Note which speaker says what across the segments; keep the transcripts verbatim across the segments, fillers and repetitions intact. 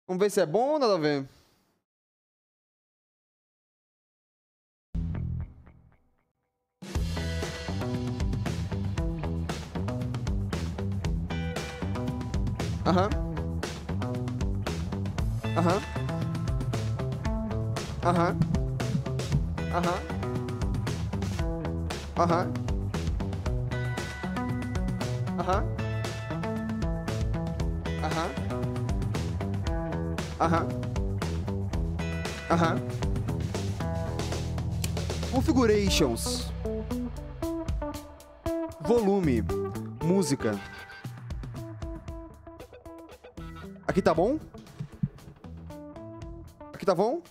Speaker 1: Vamos ver se é bom ou nada a ver. Aham. Aham. Aham. Aham. Aham. Aham. Aham. Aham. Aham. Configurations. Volume. Música. Aqui tá bom? Aqui tá bom?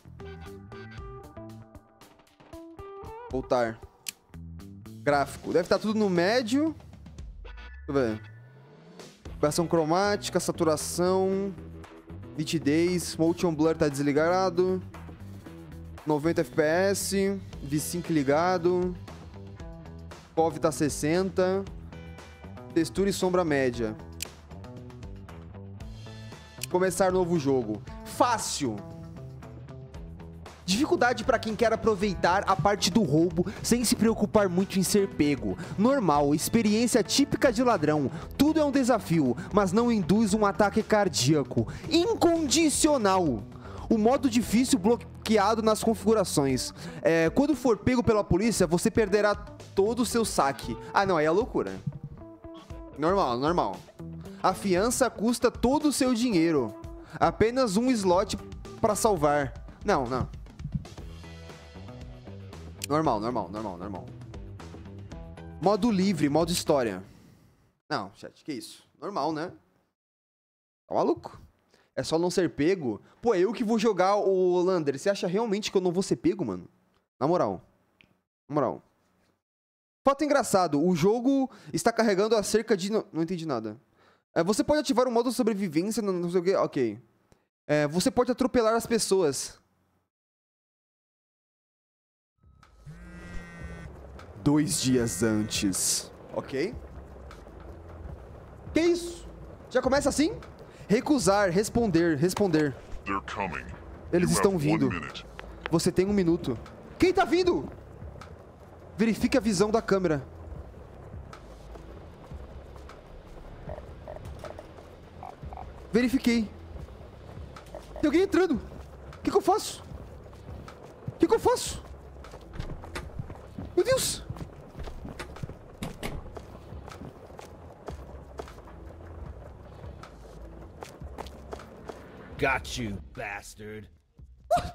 Speaker 1: Voltar. Gráfico. Deve estar tudo no médio. Deixa eu ver. Versão cromática, saturação, nitidez, motion blur tá desligado. noventa F P S, V cinco ligado. P O V tá sessenta. Textura e sombra média. Começar novo jogo. Fácil. Dificuldade para quem quer aproveitar a parte do roubo sem se preocupar muito em ser pego. Normal, experiência típica de ladrão. Tudo é um desafio, mas não induz um ataque cardíaco. Incondicional. O modo difícil bloqueado nas configurações. É, quando for pego pela polícia, você perderá todo o seu saque. Ah, não, aí é loucura. Normal, normal. A fiança custa todo o seu dinheiro. Apenas um slot para salvar. Não, não. Normal, normal, normal, normal. Modo livre, modo história. Não, chat, que isso? Normal, né? Tá maluco? É só não ser pego? Pô, é eu que vou jogar o Lander. Você acha realmente que eu não vou ser pego, mano? Na moral. Na moral. Fato engraçado, o jogo está carregando a cerca de... Não, não entendi nada. É, você pode ativar o modo sobrevivência, não, não sei o que... Ok. É, você pode atropelar as pessoas. Dois dias antes. Ok. Que isso? Já começa assim? Recusar, responder, responder. Eles estão vindo. Você tem um minuto. Quem tá vindo? Verifique a visão da câmera. Verifiquei. Tem alguém entrando. O que, que eu faço? O que, que eu faço? Meu Deus.
Speaker 2: Got you, bastard.
Speaker 1: What?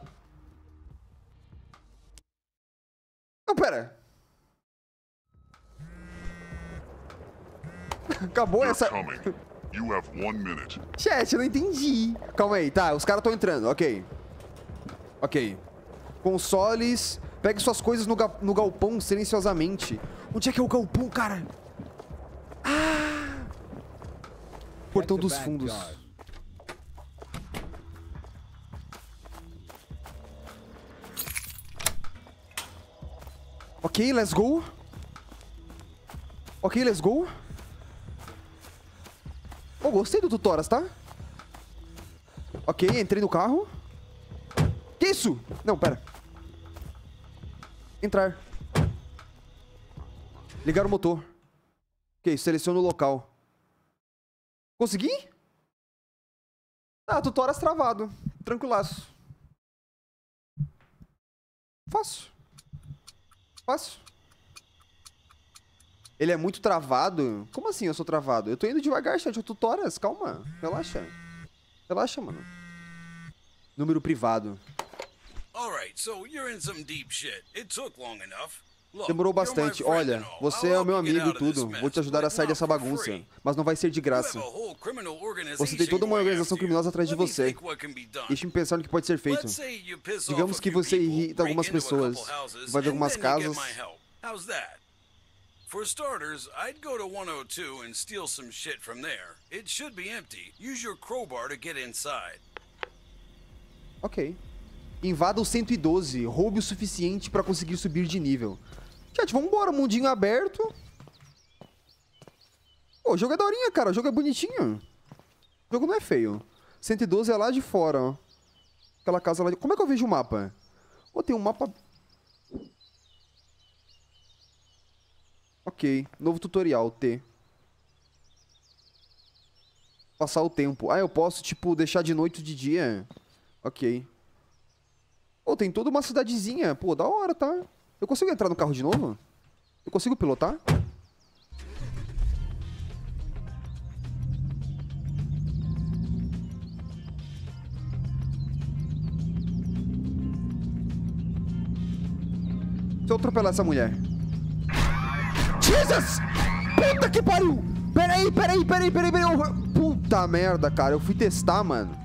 Speaker 1: Não, pera. Acabou essa...
Speaker 3: You have one minute.
Speaker 1: Chat, eu não entendi. Calma aí, tá, os caras estão entrando, ok. Ok. Consoles. Pegue suas coisas no, ga no galpão silenciosamente. Onde é que é o galpão, cara? Ah! Portão dos fundos. Ok, let's go. Ok, let's go. Oh, gostei do Tutoras, tá? Ok, entrei no carro. Que isso? Não, pera. Entrar. Ligar o motor. Ok, seleciona o local. Consegui? Ah, Tutoras travado. Tranquilaço. Fácil. Fácil. Ele é muito travado? Como assim eu sou travado? Eu tô indo devagar, chat. Eu Tutoras, calma. Relaxa. Relaxa, mano. Número privado. Demorou bastante. Olha, você é o meu amigo e tudo. Vou te ajudar a sair dessa bagunça. Mas não vai ser de graça. Você tem toda uma organização criminosa atrás de você. Deixe-me pensar no que pode ser feito. Digamos que você irrita algumas pessoas. Invade algumas casas.
Speaker 4: For starters, I'd go to one oh two and steal some shit from there. It should be empty. Use your crowbar to get inside.
Speaker 1: Ok. Invada o cento e doze. Roube o suficiente pra conseguir subir de nível. Chat, vambora. Mundinho aberto. Pô, o jogo é daorinha, cara. O jogo é bonitinho. O jogo não é feio. cento e doze é lá de fora, ó. Aquela casa lá de... Como é que eu vejo o mapa? Pô, tem um mapa... Ok. Novo tutorial, T. Passar o tempo. Ah, eu posso, tipo, deixar de noite ou de dia. Ok. Pô, tem toda uma cidadezinha. Pô, da hora, tá? Eu consigo entrar no carro de novo? Eu consigo pilotar? Se eu atropelar essa mulher. Jesus! Puta que pariu! Peraí, peraí, peraí, peraí, peraí. Eu... Puta merda, cara. Eu fui testar, mano.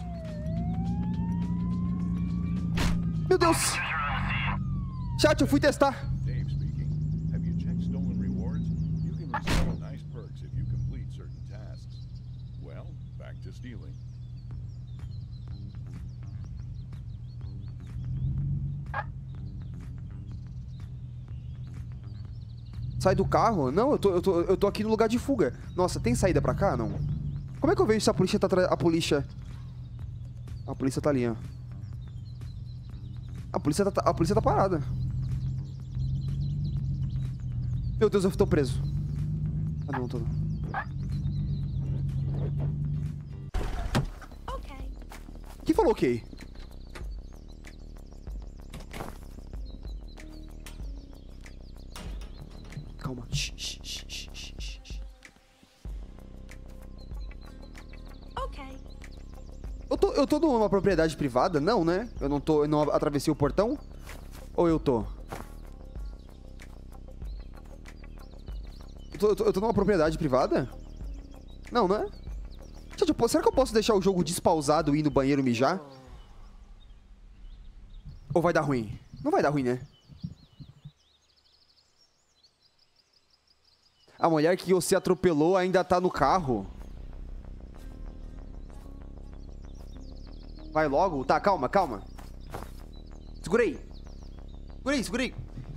Speaker 1: Meu Deus! Chat, eu fui testar.
Speaker 3: Dave speaking. Have you checked stolen rewards? You can install nice perks if you complete certain tasks. Well, back to stealing.
Speaker 1: Sai do carro? Não, eu tô, eu, tô, eu tô aqui no lugar de fuga. Nossa, tem saída pra cá? Não. Como é que eu vejo se a polícia tá atrás... A polícia... A polícia tá ali, ó. A polícia tá, a polícia tá parada. Meu Deus, eu tô preso. Ah, não, tô não.
Speaker 5: Okay.
Speaker 1: Quem falou ok? Calma. Shh, shh, shh, shh, shh, shh.
Speaker 5: Okay.
Speaker 1: Eu tô, eu tô numa propriedade privada? Não, né? Eu não tô... Eu não atravessei o portão? Ou eu tô? Eu tô, eu tô, eu tô numa propriedade privada? Não, né? Gente, eu posso- será que eu posso deixar o jogo despausado e ir no banheiro mijar? Ou vai dar ruim? Não vai dar ruim, né? A mulher que você atropelou ainda tá no carro. Vai logo? Tá, calma, calma. Segura aí. Segura aí, segura aí.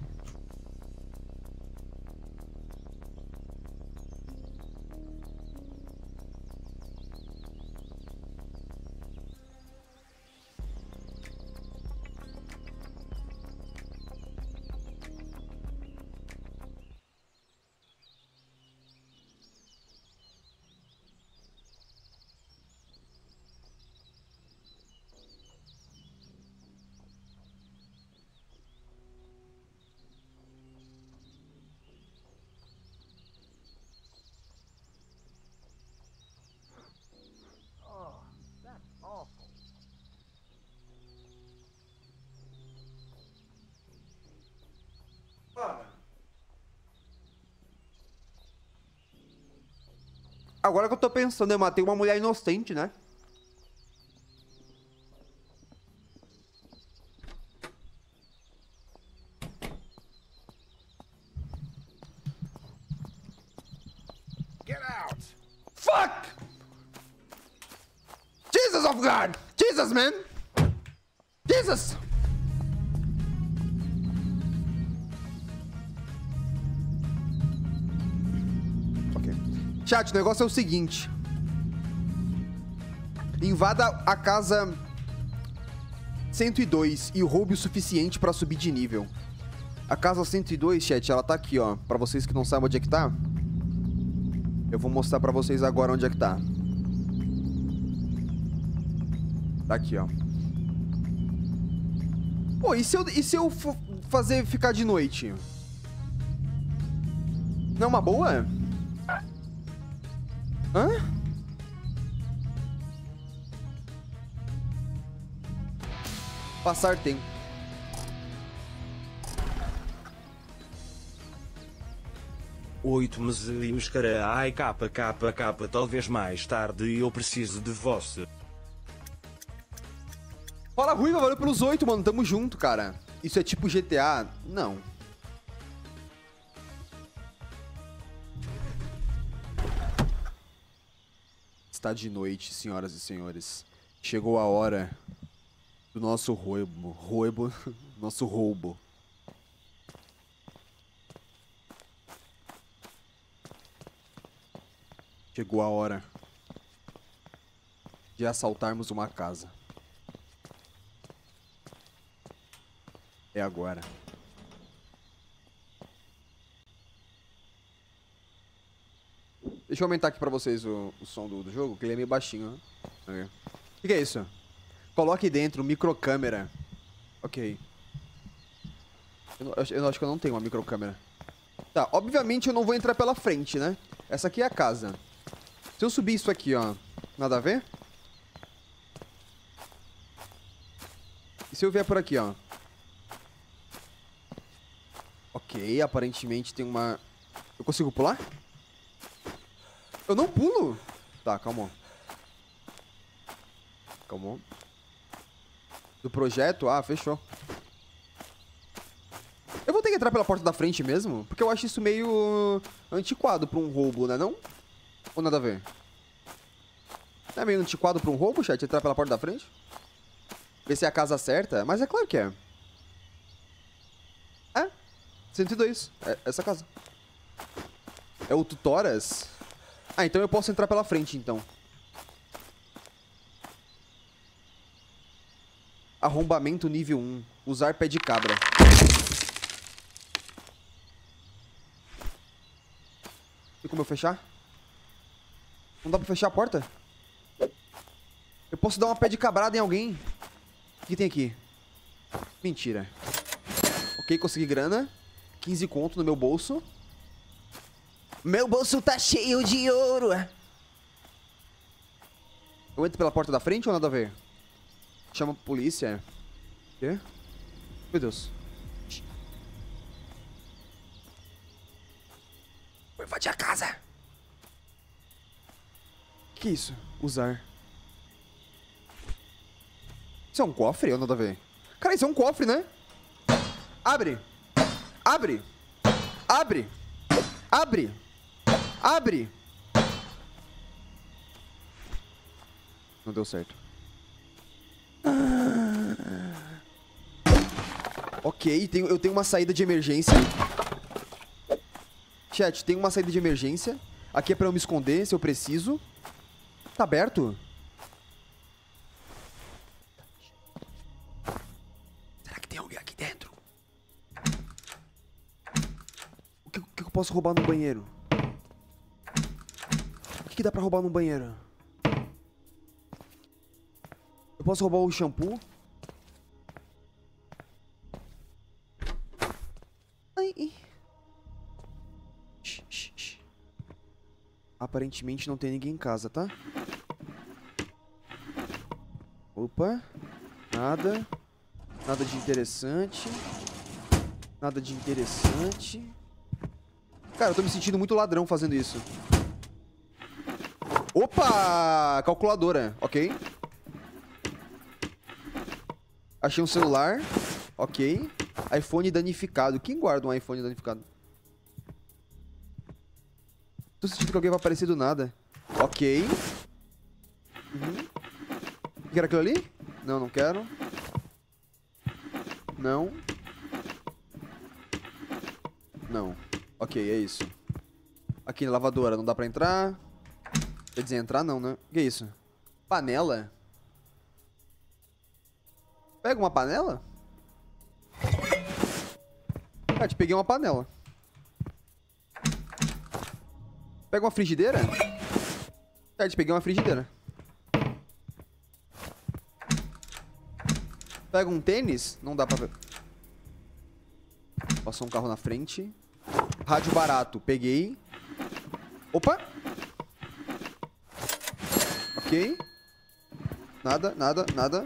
Speaker 1: Agora que eu tô pensando, eu matei uma mulher inocente, né?
Speaker 2: Get out!
Speaker 1: Fuck! Jesus of God! Jesus, man! Jesus! Ok. Chat, o negócio é o seguinte. Invada a casa cento e dois e roube o suficiente pra subir de nível. A casa cento e dois, chat, ela tá aqui, ó. Pra vocês que não sabem onde é que tá. Eu vou mostrar pra vocês agora onde é que tá. Tá aqui, ó. Pô, e se eu, e se eu f- fazer ficar de noite? Não é uma boa? Hã? Passar tempo.
Speaker 2: Oito meses, cara. Ai, capa, capa, capa. Talvez mais tarde eu preciso de você.
Speaker 1: Fala, Ruiva, valeu pelos oito, mano. Tamo junto, cara. Isso é tipo G T A? Não. Está de noite, senhoras e senhores. Chegou a hora do nosso roubo. Roubo. Nosso roubo. Chegou a hora de assaltarmos uma casa. É agora. Deixa eu aumentar aqui pra vocês o, o som do, do jogo, que ele é meio baixinho, né? O que, que é isso? Coloque dentro microcâmera. Ok. Eu, não, eu, eu acho que eu não tenho uma microcâmera. Tá, obviamente eu não vou entrar pela frente, né? Essa aqui é a casa. Se eu subir isso aqui, ó, nada a ver? E se eu vier por aqui, ó? Ok, aparentemente tem uma... Eu consigo pular? Eu não pulo! Tá, calma. Calma. Do projeto? Ah, fechou. Eu vou ter que entrar pela porta da frente mesmo? Porque eu acho isso meio antiquado pra um roubo, né não? Ou nada a ver? Não é meio antiquado pra um roubo, chat? Entrar pela porta da frente? Ver se é a casa certa? Mas é claro que é. É. cento e dois. É essa casa. É o Tutoras? Ah, então eu posso entrar pela frente, então. Arrombamento nível um. Usar pé de cabra. Tem como eu fechar? Não dá pra fechar a porta? Eu posso dar uma pé de cabrada em alguém. O que tem aqui? Mentira. Ok, consegui grana. quinze conto no meu bolso. Meu bolso tá cheio de ouro. Eu entro pela porta da frente ou nada a ver? Chama a polícia. O quê? Meu Deus. Vou invadir a casa. Que isso? Usar. Isso é um cofre ou nada a ver? Cara, isso é um cofre, né? Abre. Abre. Abre. Abre. Abre. Não deu certo. Ok, tenho, eu tenho uma saída de emergência. Chat, tem uma saída de emergência. Aqui é pra eu me esconder, se eu preciso. Tá aberto? Será que tem alguém aqui dentro? O que, o que eu posso roubar no banheiro? O que, que dá pra roubar no banheiro? Eu posso roubar o shampoo? Ai. Shh, shh, shh. Aparentemente não tem ninguém em casa, tá? Opa. Nada. Nada de interessante. Nada de interessante. Cara, eu tô me sentindo muito ladrão fazendo isso. Opa! Calculadora. Ok. Achei um celular. Ok. iPhone danificado. Quem guarda um iPhone danificado? Tô sentindo que alguém vai aparecer do nada. Ok. Uhum. Quer aquilo ali? Não, não quero. Não. Não. Ok, é isso. Aqui na lavadora, não dá pra entrar. Quer dizer, entrar não, né? O que é isso? Panela? Pega uma panela? Ah, te peguei uma panela. Pega uma frigideira? Ah, te peguei uma frigideira. Pega um tênis? Não dá pra ver. Passou um carro na frente. Rádio barato. Peguei. Opa! Ok. Nada, nada, nada.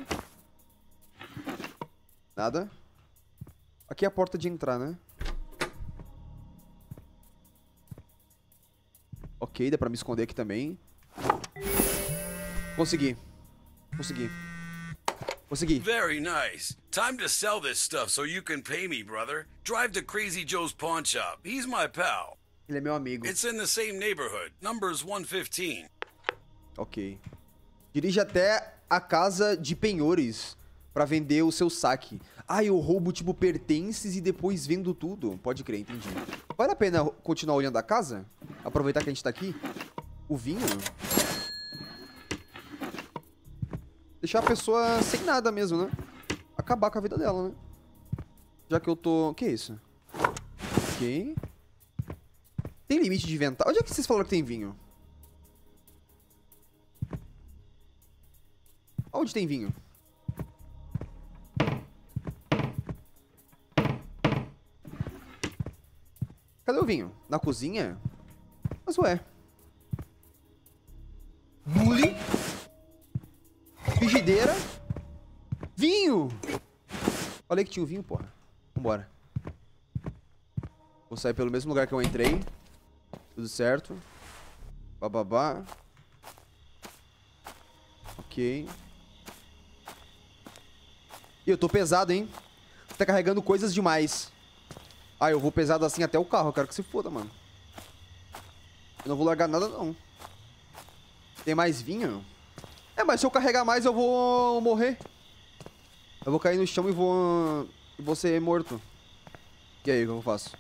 Speaker 1: Nada. Aqui é a porta de entrar, né? Ok, dá pra me esconder aqui também. Consegui. Consegui. Consegui.
Speaker 4: Very nice. Time to sell this stuff so you can pay me, brother. Drive to Crazy Joe's pawn shop. He's my pal.
Speaker 1: Ele é meu amigo.
Speaker 4: It's in the same neighborhood. Number's one fifteen.
Speaker 1: Ok. Dirige até a casa de penhores pra vender o seu saque. Ah, eu roubo tipo pertences e depois vendo tudo. Pode crer, entendi. Vale a pena continuar olhando a casa? Aproveitar que a gente tá aqui? O vinho?
Speaker 6: Deixar a pessoa sem nada mesmo, né? Acabar com a vida dela, né? Já que eu tô... O que é isso? Ok. Tem limite de inventário? Onde é que vocês falaram que tem vinho? Onde tem vinho? Cadê o vinho? Na cozinha? Mas ué. Bule. Frigideira. Vinho! Falei que tinha o vinho, porra. Vambora. Vou sair pelo mesmo lugar que eu entrei. Tudo certo. Bababá. Ok. Ih, eu tô pesado, hein? Tá carregando coisas demais. Ah, eu vou pesado assim até o carro. Eu quero que se foda, mano. Eu não vou largar nada, não. Tem mais vinho? É, mas se eu carregar mais, eu vou morrer. Eu vou cair no chão e vou... E vou ser morto. E aí, o que eu faço?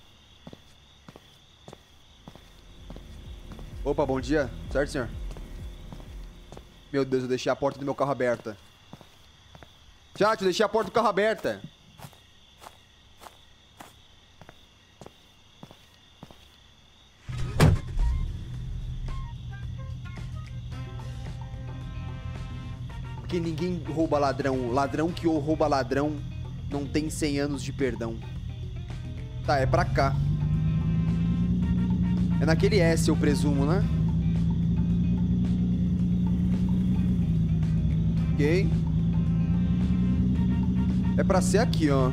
Speaker 6: Opa, bom dia. Certo, senhor? Meu Deus, eu deixei a porta do meu carro aberta. Chat, eu deixei a porta do carro aberta. Porque ninguém rouba ladrão. Ladrão que rouba ladrão não tem cem anos de perdão. Tá, é pra cá. É naquele S, eu presumo, né? Ok. É pra ser aqui, ó.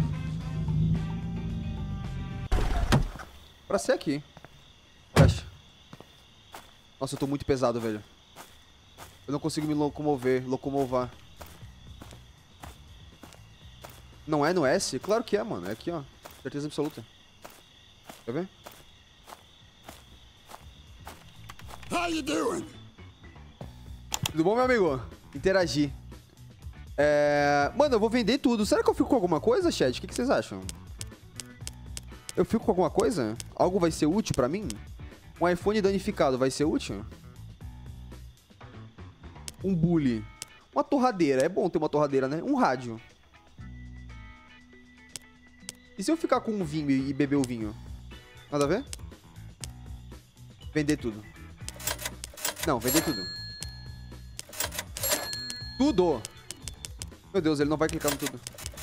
Speaker 6: Pra ser aqui. Fecha. Nossa, eu tô muito pesado, velho. Eu não consigo me locomover, locomovar. Não é no S? Claro que é, mano. É aqui, ó. Certeza absoluta. Quer ver?
Speaker 4: How you doing?
Speaker 6: Tudo bom, meu amigo? Interagir. É... Mano, eu vou vender tudo. Será que eu fico com alguma coisa, chat? O que, que vocês acham? Eu fico com alguma coisa? Algo vai ser útil pra mim? Um iPhone danificado vai ser útil? Um bully. Uma torradeira. É bom ter uma torradeira, né? Um rádio. E se eu ficar com um vinho e beber o vinho? Nada a ver? Vender tudo. Não, vender tudo. Tudo! Meu Deus, ele não vai clicar no tudo.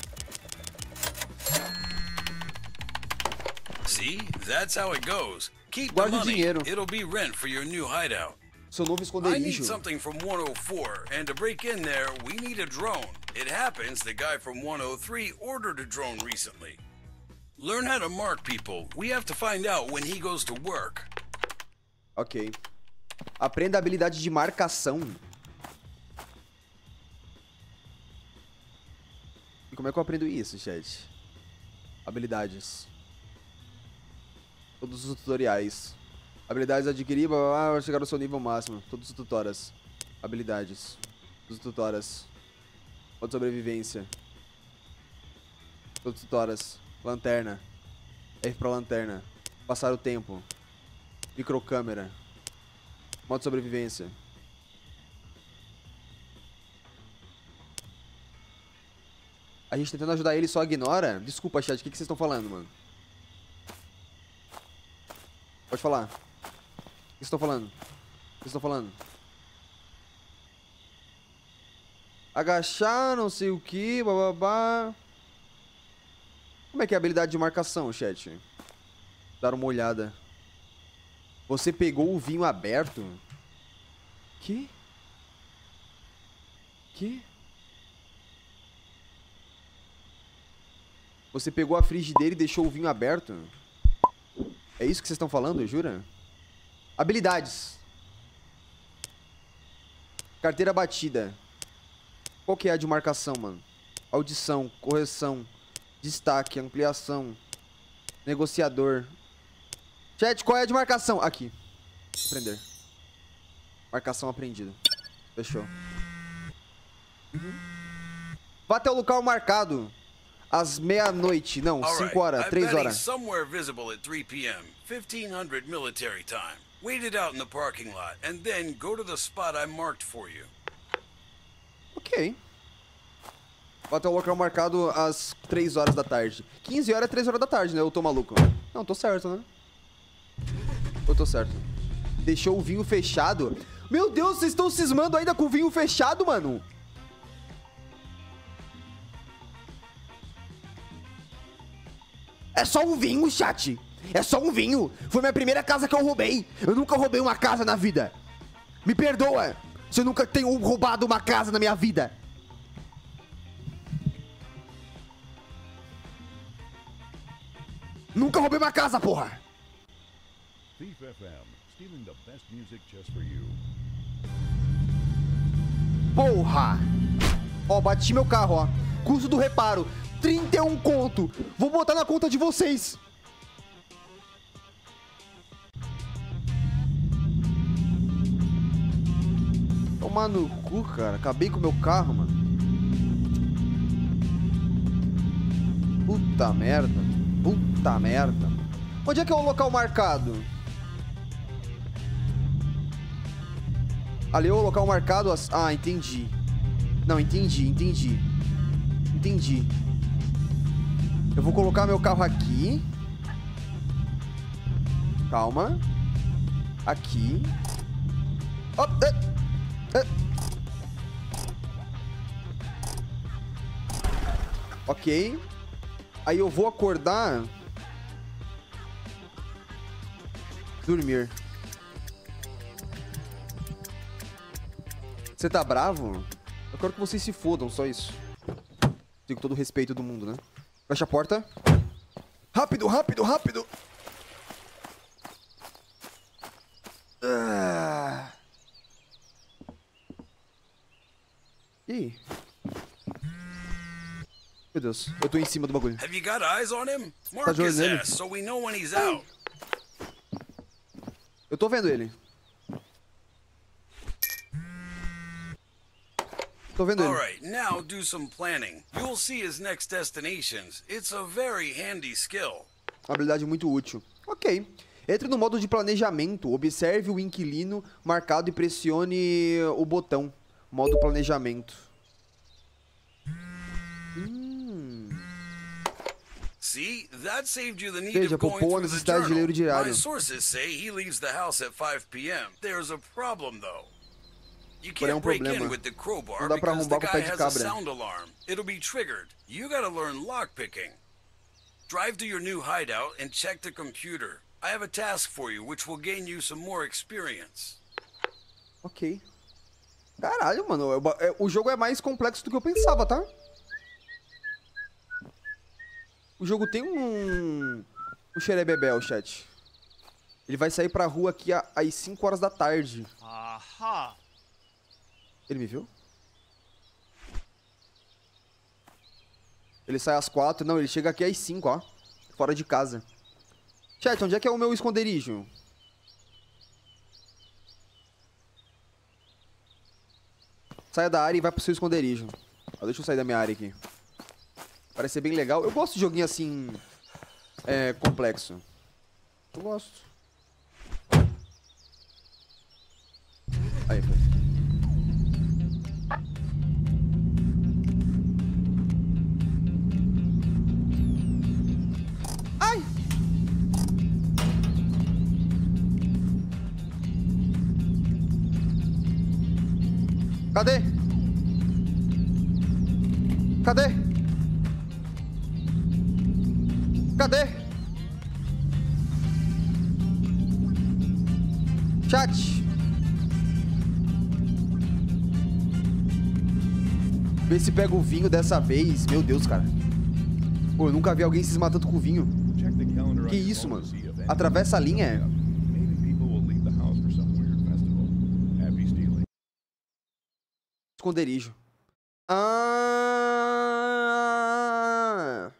Speaker 4: See, that's how it goes. Keep the
Speaker 6: Guarda o
Speaker 4: money.
Speaker 6: dinheiro.
Speaker 4: It'll be rent for your new hideout.
Speaker 6: Seu novo
Speaker 4: I need
Speaker 6: esconderijo.
Speaker 4: something from one oh four, and to break in there, we need a drone. It happens the guy from one oh three ordered a drone recently. Learn how to mark people. We have to find out when he goes to work.
Speaker 6: Ok. Aprenda a habilidade de marcação. E como é que eu aprendo isso, chat? Habilidades. Todos os tutoriais. Habilidades adquirir, blá, blá, blá, chegar ao seu nível máximo. Todos os tutoras. Habilidades. Todos os tutoras. Modo de sobrevivência. Todos os tutoras. Lanterna. F pra lanterna. Passar o tempo. Microcâmera. Modo de sobrevivência. A gente tentando ajudar ele só ignora? Desculpa, chat. O que, que vocês estão falando, mano? Pode falar. O que vocês estão falando? O que vocês estão falando? Agachar, não sei o que, bababá. Como é que é a habilidade de marcação, chat? Dar uma olhada. Você pegou o vinho aberto? Que? Que? Você pegou a frigideira e deixou o vinho aberto? É isso que vocês estão falando, jura? Habilidades. Carteira batida. Qual que é a de marcação, mano? Audição, correção, destaque, ampliação, negociador. Chat, qual é a de marcação? Aqui. Aprender. Marcação aprendida. Fechou. Uhum. Vá até o local marcado. Às meia-noite. Não, cinco horas, três horas.
Speaker 4: Somewhere visible at three p m fifteen hundred military time. Wait it out in the parking lot and then go to the spot I marked for you.
Speaker 6: Ok. Vou até o local marcado às três horas da tarde. quinze horas é três horas da tarde, né? Eu tô maluco. Não, tô certo, né? Eu tô certo. Deixou o vinho fechado. Meu Deus, vocês estão cismando ainda com o vinho fechado, mano? É só um vinho, chat. É só um vinho. Foi minha primeira casa que eu roubei. Eu nunca roubei uma casa na vida. Me perdoa se eu nunca tenho roubado uma casa na minha vida. Nunca roubei uma casa, porra.
Speaker 3: Thief F M, stealing the best music just for you.
Speaker 6: Porra. Ó, bati meu carro, ó. Custo do reparo, trinta e um conto. Vou botar na conta de vocês. Tomar no cu, cara. Acabei com o meu carro, mano. Puta merda. Puta merda. Onde é que é o local marcado? Ali é o local marcado... As... Ah, entendi. Não, entendi, entendi. Entendi. Eu vou colocar meu carro aqui. Calma. Aqui. Oh, é, é. Ok. Aí eu vou acordar. Dormir. Você tá bravo? Eu quero que vocês se fodam, só isso. Digo todo o respeito do mundo, né? Fecha a porta. Rápido, rápido, rápido! Ah. Ih. Meu Deus, eu tô em cima do bagulho.
Speaker 4: Have you got eyes on him?
Speaker 6: Tá
Speaker 4: Mark
Speaker 6: de olho
Speaker 4: his
Speaker 6: nele?
Speaker 4: ass so we know when he's out.
Speaker 6: Eu tô vendo ele. Tô vendo
Speaker 4: All
Speaker 6: ele.
Speaker 4: right, now do some planning. You'll see his next destinations. It's a very handy skill.
Speaker 6: Uma habilidade muito útil. Ok. Entre no modo de planejamento. Observe o inquilino marcado e pressione o botão. Modo planejamento. Hum.
Speaker 4: See, that saved you the need
Speaker 6: Veja,
Speaker 4: of going
Speaker 6: poupou a
Speaker 4: through the
Speaker 6: necessidade de ler o
Speaker 4: journal.
Speaker 6: diário.
Speaker 4: My sources say he leaves the house at five p m There's a problem though. You
Speaker 6: Porém, é um
Speaker 4: can't break
Speaker 6: problema.
Speaker 4: in with the crowbar
Speaker 6: Não dá pra
Speaker 4: because the
Speaker 6: arrombar com o
Speaker 4: guy
Speaker 6: pé de
Speaker 4: has a
Speaker 6: cabra.
Speaker 4: sound alarm. It'll be triggered. You gotta learn lockpicking. Drive to your new hideout and check the computer. I have a task for you which will gain you some more experience.
Speaker 6: Ok. Caralho, mano. eu- é- O jogo é mais complexo do que eu pensava, tá? O jogo tem um... Um xerebebel, chat. Ele vai sair pra rua aqui a- às cinco horas da tarde.
Speaker 7: Aha.
Speaker 6: Ele me viu? Ele sai às quatro. Não, ele chega aqui às cinco, ó. Fora de casa. Chat, onde é que é o meu esconderijo? Saia da área e vai pro seu esconderijo. Ó, deixa eu sair da minha área aqui. Parece ser bem legal. Eu gosto de joguinho assim... É, complexo. Eu gosto. Aí, foi. Ai! Cadê? Cadê? Cadê? Chat. Vê se pega o vinho dessa vez. Meu Deus, cara. Pô, eu nunca vi alguém se matando com vinho.
Speaker 3: Check the calendar on
Speaker 6: Que
Speaker 3: your
Speaker 6: isso,
Speaker 3: phone
Speaker 6: mano?
Speaker 3: to see if any
Speaker 6: Atravessa a linha, é?
Speaker 3: Maybe people will leave the house for some weird festival. Happy stealing.
Speaker 6: Esconderijo. Ah!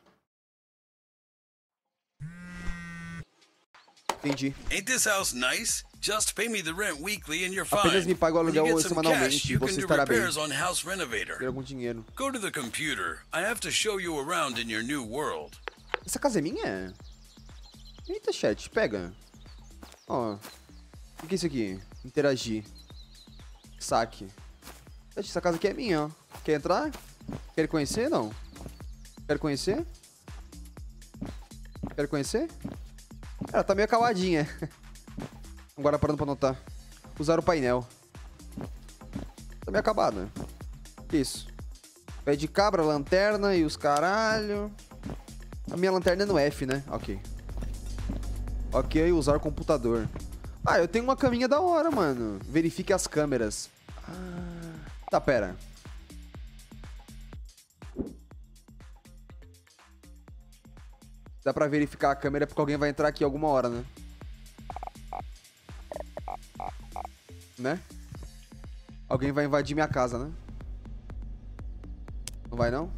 Speaker 6: Entendi.
Speaker 4: Ain't this house nice? Just pay me the rent weekly and you're
Speaker 6: Apenas me
Speaker 4: fine.
Speaker 6: paga o
Speaker 4: When you
Speaker 6: aluguel
Speaker 4: get some cash,
Speaker 6: semanalmente e
Speaker 4: you
Speaker 6: você
Speaker 4: can do
Speaker 6: estará bem.
Speaker 4: repairs on House Renovator.
Speaker 6: Ter algum dinheiro.
Speaker 4: Go to the computer. I have to show you around in your new world.
Speaker 6: Essa casa é minha? Eita, chat, pega. Ó. O que é isso aqui? Interagir. Saque. Chat, essa casa aqui é minha, ó. Quer entrar? Quer Quer conhecer, não? Quer conhecer? Quer conhecer? Ela tá meio acabadinha. Agora parando pra notar. Usar o painel. Tá meio acabado. Isso. Pé de cabra, lanterna e os caralho. A minha lanterna é no F, né? Ok. Ok, usar o computador. Ah, eu tenho uma caminha da hora, mano. Verifique as câmeras. Ah, tá, pera. Dá pra verificar a câmera porque alguém vai entrar aqui alguma hora, né? Né? Alguém vai invadir minha casa, né? Não vai, não?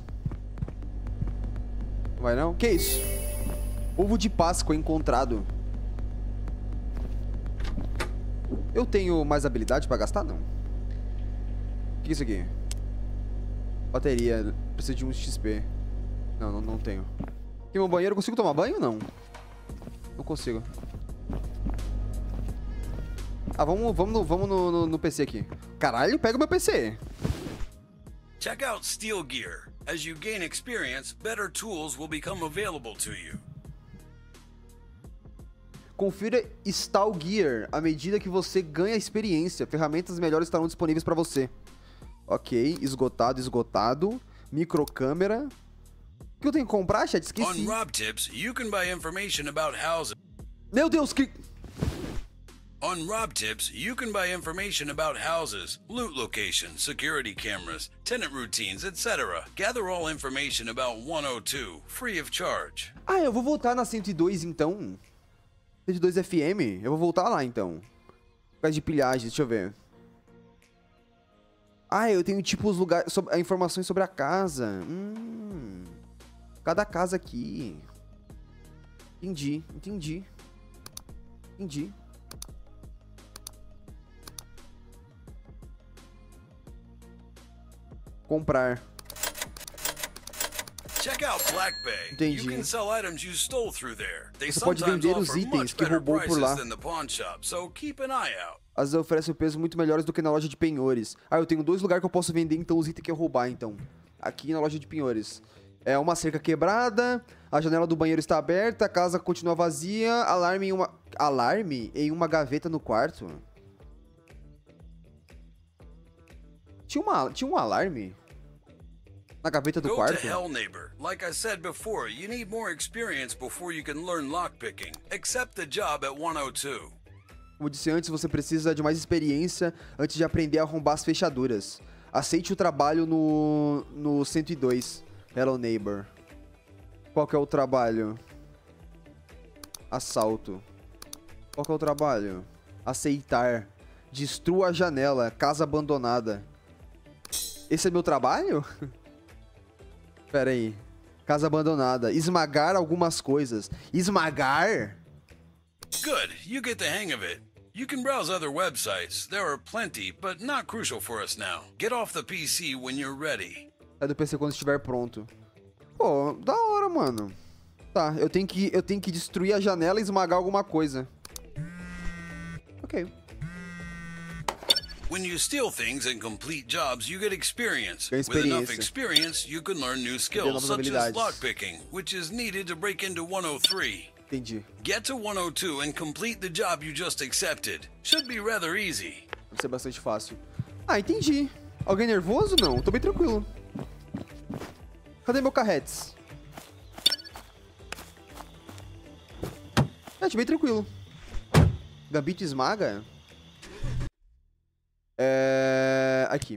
Speaker 6: Não vai, não? Que isso? Ovo de Páscoa encontrado. Eu tenho mais habilidade pra gastar? Não. O que é isso aqui? Bateria. Preciso de um X P. Não, não, não tenho. Aqui no banheiro, consigo tomar banho ou não? Não consigo. Ah, vamos, vamos, no, vamos no, no, no P C aqui. Caralho, pega o meu P C.
Speaker 4: Check out Steel Gear. As you gain experience, better tools will become available to you.
Speaker 6: Confira Steel Gear. À medida que você ganha experiência, ferramentas melhores estarão disponíveis para você. Ok, esgotado, esgotado. Microcâmera. O que eu tenho que comprar, chat? Esqueci.
Speaker 4: On Rob Tips, you can buy information about houses.
Speaker 6: Meu Deus, que...
Speaker 4: On Rob Tips, you can buy information about houses, loot locations, security cameras, tenant routines, et cetera. Gather all information about one oh two, free of charge.
Speaker 6: Ah, eu vou voltar na cento e dois, então. cento e dois F M? Eu vou voltar lá, então. Por causa de pilhagem, deixa eu ver. Ah, eu tenho, tipo, os lugares... Sobre, informações sobre a casa. Hum... Cada casa aqui. Entendi, entendi. Entendi. Comprar.
Speaker 4: Check out Black Bay.
Speaker 6: Entendi.
Speaker 4: You can sell items you stole through there. They
Speaker 6: Você pode
Speaker 4: sometimes
Speaker 6: vender os
Speaker 4: offer
Speaker 6: itens
Speaker 4: much
Speaker 6: que
Speaker 4: better
Speaker 6: roubou por lá.
Speaker 4: prices than the pawn shop, so keep an eye out.
Speaker 6: Às vezes oferecem preços muito melhores do que na loja de penhores. Ah, eu tenho dois lugares que eu posso vender, então, os itens que eu roubar, então. Aqui na loja de penhores. É uma cerca quebrada, a janela do banheiro está aberta, a casa continua vazia, alarme em uma... Alarme em uma gaveta no quarto? Tinha, uma... Tinha um alarme? Na gaveta do
Speaker 4: Go
Speaker 6: quarto?
Speaker 4: to hell, neighbor. Like I said before, you need more experience before you can learn lockpicking. Accept the job at one oh two.
Speaker 6: Como disse antes, você precisa de mais experiência antes de aprender a arrombar as fechaduras. Aceite o trabalho no, no cento e dois. Hello, neighbor. Qual que é o trabalho? Assalto. Qual que é o trabalho? Aceitar. Destrua a janela. Casa abandonada. Esse é meu trabalho? Pera aí. Casa abandonada. Esmagar algumas coisas. Esmagar?
Speaker 4: Good, you get the hang of it. You can browse other websites. There are plenty, but not crucial for us now. Get off the P C when you're ready.
Speaker 6: Sai do P C quando estiver pronto. Pô, da hora, mano. Tá, eu tenho que, eu tenho que destruir a janela e esmagar alguma coisa. Ok.
Speaker 4: When you steal things and complete jobs, you get experience.
Speaker 6: Ganha
Speaker 4: With enough
Speaker 6: experiência.
Speaker 4: experience, you can learn new
Speaker 6: novas
Speaker 4: skills, such as
Speaker 6: habilidades.
Speaker 4: lockpicking, which is needed to break into one oh three.
Speaker 6: Entendi.
Speaker 4: Get to one oh two and complete the job you just accepted. Should be rather easy.
Speaker 6: Deve ser bastante fácil. Ah, entendi. Alguém nervoso? Não, tô bem tranquilo. Cadê meu carretes? É, tô bem tranquilo. Gambito esmaga? É... Aqui.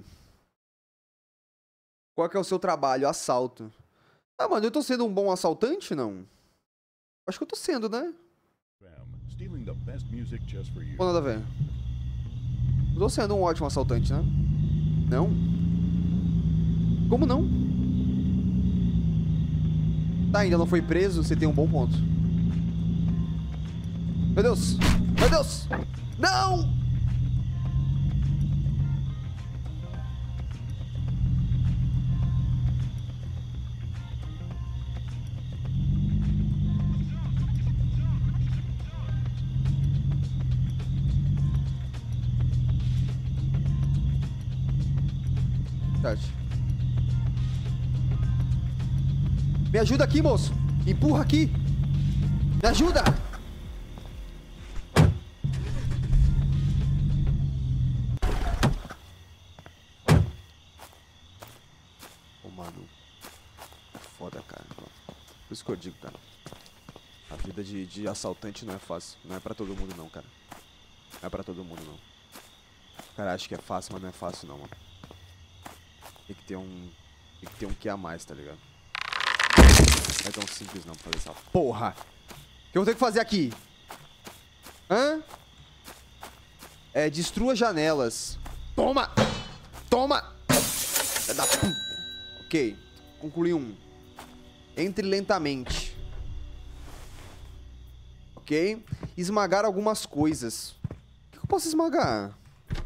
Speaker 6: Qual que é o seu trabalho? Assalto. Ah, mano, eu tô sendo um bom assaltante, não? Acho que eu tô sendo, né?
Speaker 3: Stealing the best music just for you.
Speaker 6: Ou nada a ver? Eu tô sendo um ótimo assaltante, né? Não? Como não? Tá, ainda não foi preso, você tem um bom ponto. Meu Deus! Meu Deus! Não! Chat. Me ajuda aqui, moço. Empurra aqui. Me ajuda. Ô, mano. É foda, cara. Por isso que eu digo, cara. A vida de, de assaltante não é fácil. Não é pra todo mundo, não, cara. Não é pra todo mundo, não. O cara acha que é fácil, mas não é fácil, não, mano. Tem que ter um... Tem que ter um que a mais, tá ligado? Não é tão simples, não, pra fazer essa porra. O que eu vou ter que fazer aqui? Hã? É, destrua janelas. Toma! Toma! Da puta. Ok. Concluí um. Entre lentamente. Ok. Esmagar algumas coisas. O que eu posso esmagar?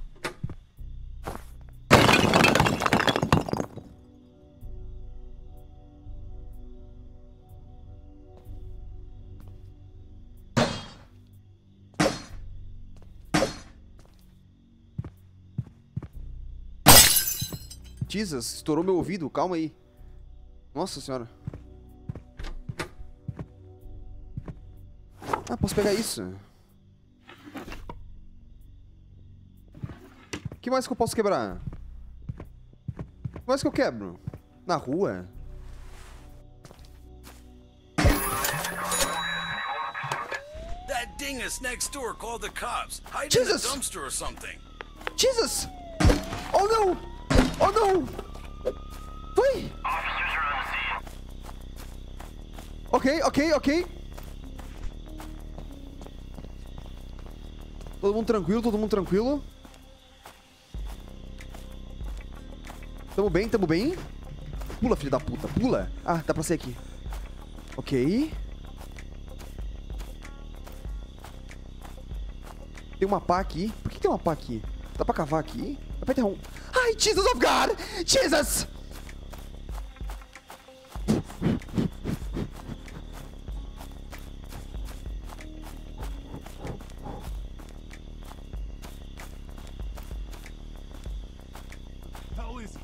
Speaker 6: Jesus, estourou meu ouvido, calma aí. Nossa senhora. Ah, posso pegar isso? O que mais que eu posso quebrar? O que mais que eu quebro? Na rua?
Speaker 4: That dingus next door called the cops. Hide
Speaker 6: Jesus!
Speaker 4: in the dumpster or something.
Speaker 6: Jesus! Oh não! Oh não! Foi! Ok, ok, ok. Todo mundo tranquilo, todo mundo tranquilo. Tamo bem, tamo bem. Pula, filho da puta, pula. Ah, dá pra sair aqui. Ok. Tem uma pá aqui. Por que tem uma pá aqui? Dá pra cavar aqui? Aperta um. Ai, Jesus of God! Jesus!
Speaker 3: Hell is he?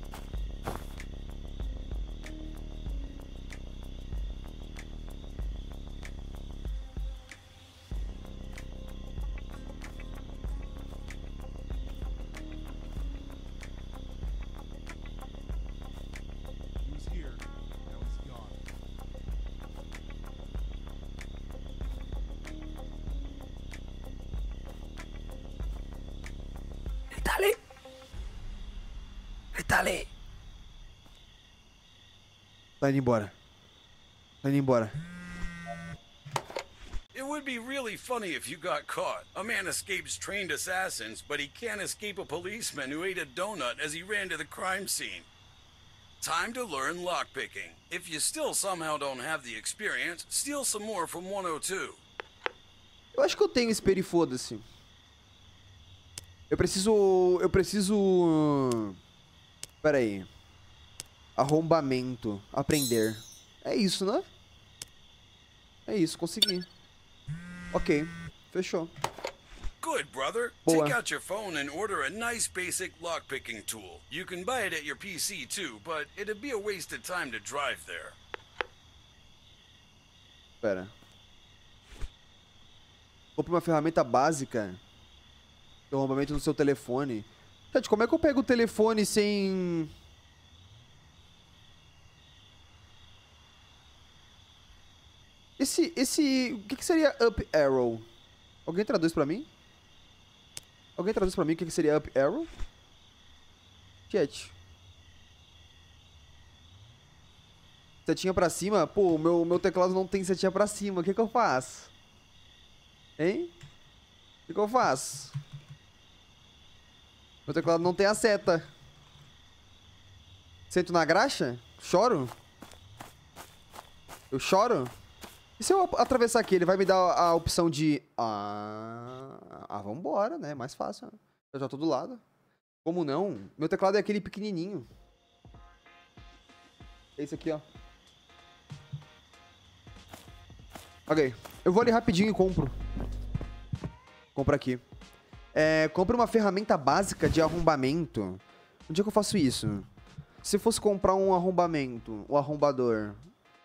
Speaker 3: He was here. Now he's gone.
Speaker 6: Ele tá ali. Ele tá ali. Tá indo embora. Tá indo embora.
Speaker 4: It would be really funny if you got caught. A man escapes trained assassins, but he can't escape a policeman who ate a donut as he ran to the crime scene. Time to learn lockpicking. If you still somehow don't have the experience, steal some more from one oh two.
Speaker 6: Eu acho que eu tenho espelho e foda-se. Eu preciso... Eu preciso... Pera aí. Arrombamento. Aprender. É isso, né? É isso, consegui. Ok. Fechou.
Speaker 4: Good, brother.
Speaker 6: Boa.
Speaker 4: Take out your phone and order a nice basic lockpicking tool. You can buy it at your P C too, but it'd be a waste of time to drive there.
Speaker 6: Pera. Compre uma ferramenta básica. Arrombamento no seu telefone. Gente, como é que eu pego o telefone sem... Esse... Esse... O que, que seria up arrow? Alguém traduz pra mim? Alguém traduz pra mim o que, que seria up arrow? Chat. Setinha pra cima? Pô, o meu, meu teclado não tem setinha pra cima. O que que eu faço? Hein? O que que eu faço? Meu teclado não tem a seta. Sento na graxa? Choro? Eu choro? E se eu atravessar aqui, ele vai me dar a opção de... Ah, ah vambora, né? Mais fácil. Né? Eu já tô do lado. Como não? Meu teclado é aquele pequenininho. É esse aqui, ó. Ok. Eu vou ali rapidinho e compro. Compro aqui. É, compre uma ferramenta básica de arrombamento. Onde é que eu faço isso? Se fosse comprar um arrombamento, o arrombador.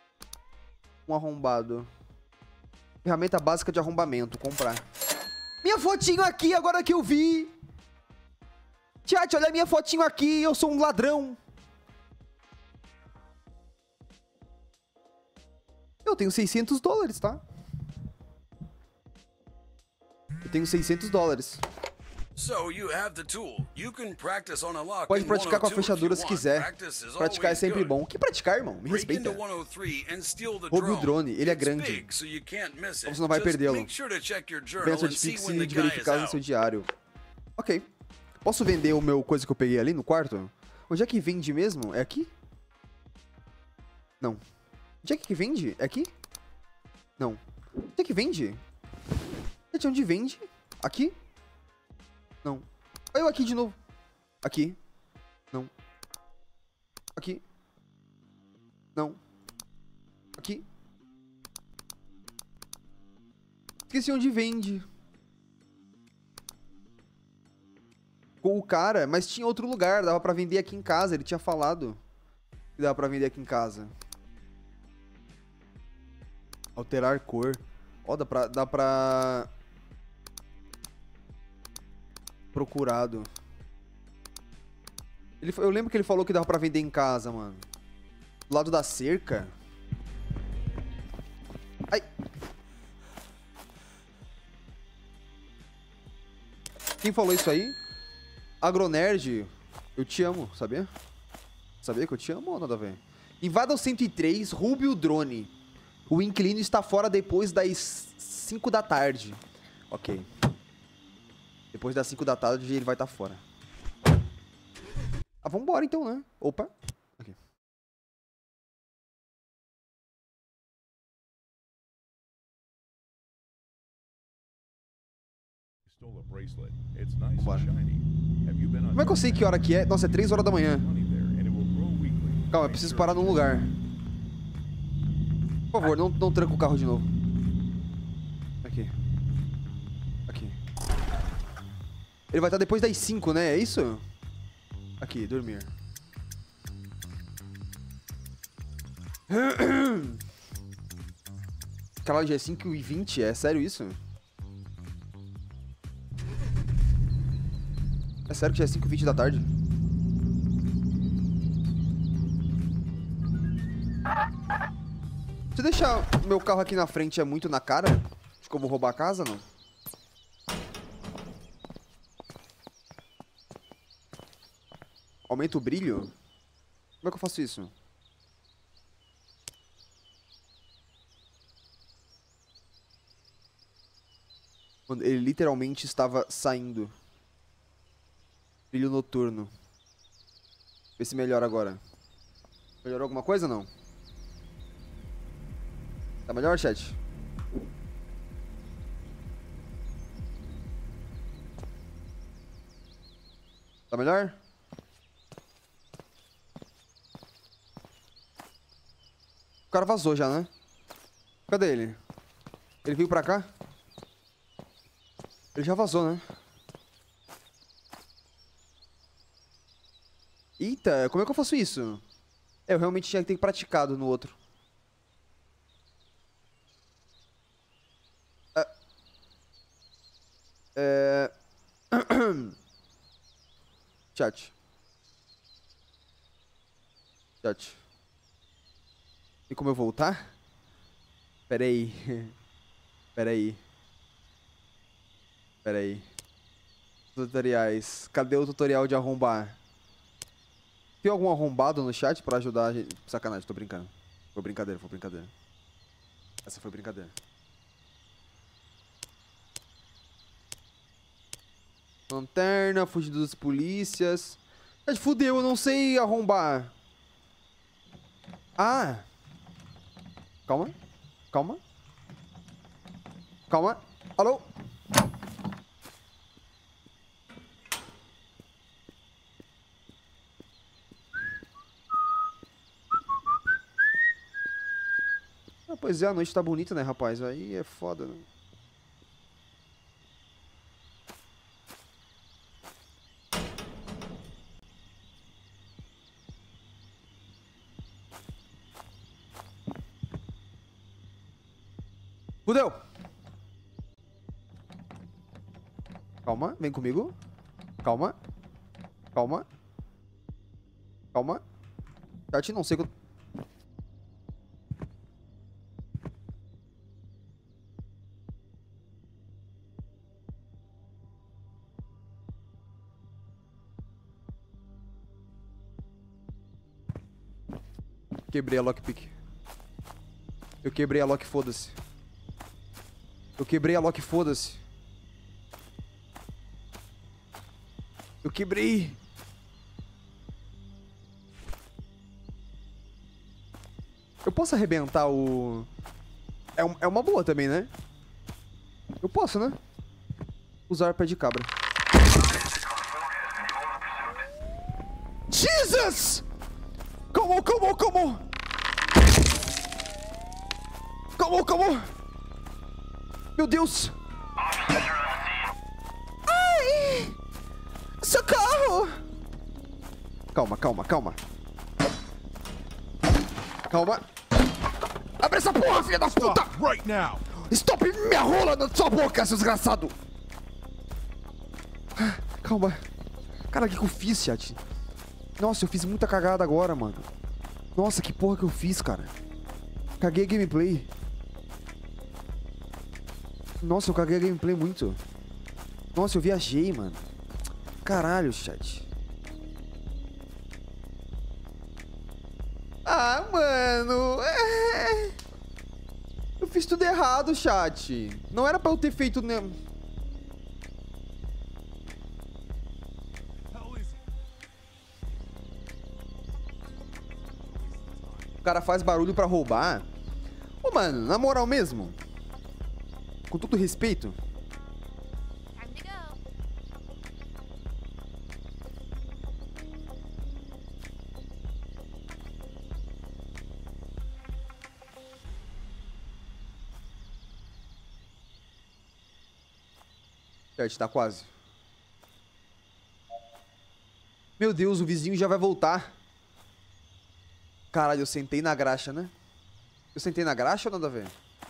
Speaker 6: Um arrombado. Ferramenta básica de arrombamento. Comprar. Minha fotinho aqui, agora que eu vi. Chat, olha a minha fotinho aqui. Eu sou um ladrão. Eu tenho seiscentos dólares, tá? Eu tenho seiscentos dólares.
Speaker 4: So you have the tool. You can practice on a lock
Speaker 6: Pode
Speaker 4: in
Speaker 6: praticar com a
Speaker 4: one oh two if
Speaker 6: fechadura
Speaker 4: you
Speaker 6: se
Speaker 4: want.
Speaker 6: quiser.
Speaker 4: Practice is
Speaker 6: Praticar é
Speaker 4: always
Speaker 6: sempre
Speaker 4: good.
Speaker 6: bom. O que praticar, irmão? Me
Speaker 4: Break into
Speaker 6: respeita.
Speaker 4: one oh three and steal the
Speaker 6: Roube o
Speaker 4: drone.
Speaker 6: drone, ele é
Speaker 4: It's
Speaker 6: grande.
Speaker 4: big, so you can't miss it.
Speaker 6: Então você não vai
Speaker 4: Just
Speaker 6: perdê-lo.
Speaker 4: make sure to check your journal
Speaker 6: Apenas
Speaker 4: and see
Speaker 6: certifique-se
Speaker 4: when the
Speaker 6: de
Speaker 4: guy is
Speaker 6: verificar no
Speaker 4: out.
Speaker 6: seu diário. Ok. Posso vender o meu coisa que eu peguei ali no quarto? Onde é que vende mesmo? É aqui? Não. Onde é que vende? É aqui? Não. Onde é que vende? Gente, onde vende? Aqui? Não. Olha eu aqui de novo. Aqui. Não. Aqui. Não. Aqui. Esqueci onde vende. Com o cara, mas tinha outro lugar. Dava pra vender aqui em casa. Ele tinha falado que dava pra vender aqui em casa. Alterar cor. Ó, dá pra... Dá pra... Procurado. Ele, eu lembro que ele falou que dava pra vender em casa, mano. Do lado da cerca. Ai. Quem falou isso aí? Agronerd. Eu te amo, sabia? Sabia que eu te amo ou nada a ver? Invada o cento e três, roube o drone. O inquilino está fora depois das cinco da tarde. Ok. Depois das cinco da tarde ele vai estar fora. Ah, vambora então, né? Opa. Aqui.
Speaker 3: Stole a bracelet. It's nice
Speaker 6: Vambora.
Speaker 3: and shiny. Have you been on
Speaker 6: Como é que eu sei que hora que é? Nossa, é três horas da manhã.
Speaker 3: money there, and it will grow weekly.
Speaker 6: Calma, eu preciso parar num lugar. Por favor, não, não tranca o carro de novo. Aqui. Aqui. Ele vai estar depois das cinco, né? É isso? Aqui, dormir. Caralho, já é cinco e vinte? É sério isso? É sério que já é cinco e vinte da tarde? Se eu deixar meu carro aqui na frente é muito na cara? Acho que eu vou roubar a casa, não? Aumenta o brilho? Como é que eu faço isso? Mano, ele literalmente estava saindo. Brilho noturno. Vê se melhora agora. Melhorou alguma coisa ou não? Tá melhor, chat? Tá melhor? O cara vazou já, né? Cadê ele? Ele veio pra cá? Ele já vazou, né? Eita, como é que eu faço isso? É, eu realmente tinha que ter praticado no outro. É... Chat. Chat. Tem como eu voltar? Pera aí. Pera aí. Pera aí. Tutoriais. Cadê o tutorial de arrombar? Tem algum arrombado no chat pra ajudar a gente? Sacanagem, tô brincando. Foi brincadeira, foi brincadeira. Essa foi brincadeira. Lanterna, fugir dos polícias. Mas fudeu, eu não sei arrombar. Ah! Calma. Calma. Calma. Alô? Ah, pois é, a noite tá bonita, né, rapaz? Aí é foda, né? Fudeu. Calma, vem comigo. Calma. Calma. Calma. Chat, não sei que eu... Quebrei a lockpick. Eu quebrei a lock, foda-se. Eu quebrei a lock, foda-se. Eu quebrei. Eu posso arrebentar o... É, um, é uma boa também, né? Eu posso, né? Usar pé de cabra. Jesus! Calma, calma, calma! Calma, calma! Meu Deus! Ai! Socorro! Calma, calma, calma. Calma. Abre essa porra, filha da puta!
Speaker 3: Stop right now.
Speaker 6: Stop minha rola na sua boca, seu desgraçado! Calma. Cara, o que que eu fiz, chat? Nossa, eu fiz muita cagada agora, mano. Nossa, que porra que eu fiz, cara. Caguei a gameplay. Nossa, eu caguei a gameplay muito. Nossa, eu viajei, mano. Caralho, chat. Ah, mano. É... Eu fiz tudo errado, chat. Não era pra eu ter feito... Ne... O cara faz barulho pra roubar. Ô, mano, na moral mesmo. Com todo respeito.
Speaker 5: Time to go.
Speaker 6: Chat, tá quase. Meu Deus, o vizinho já vai voltar. Caralho, eu sentei na graxa, né? Eu sentei na graxa ou nada a ver?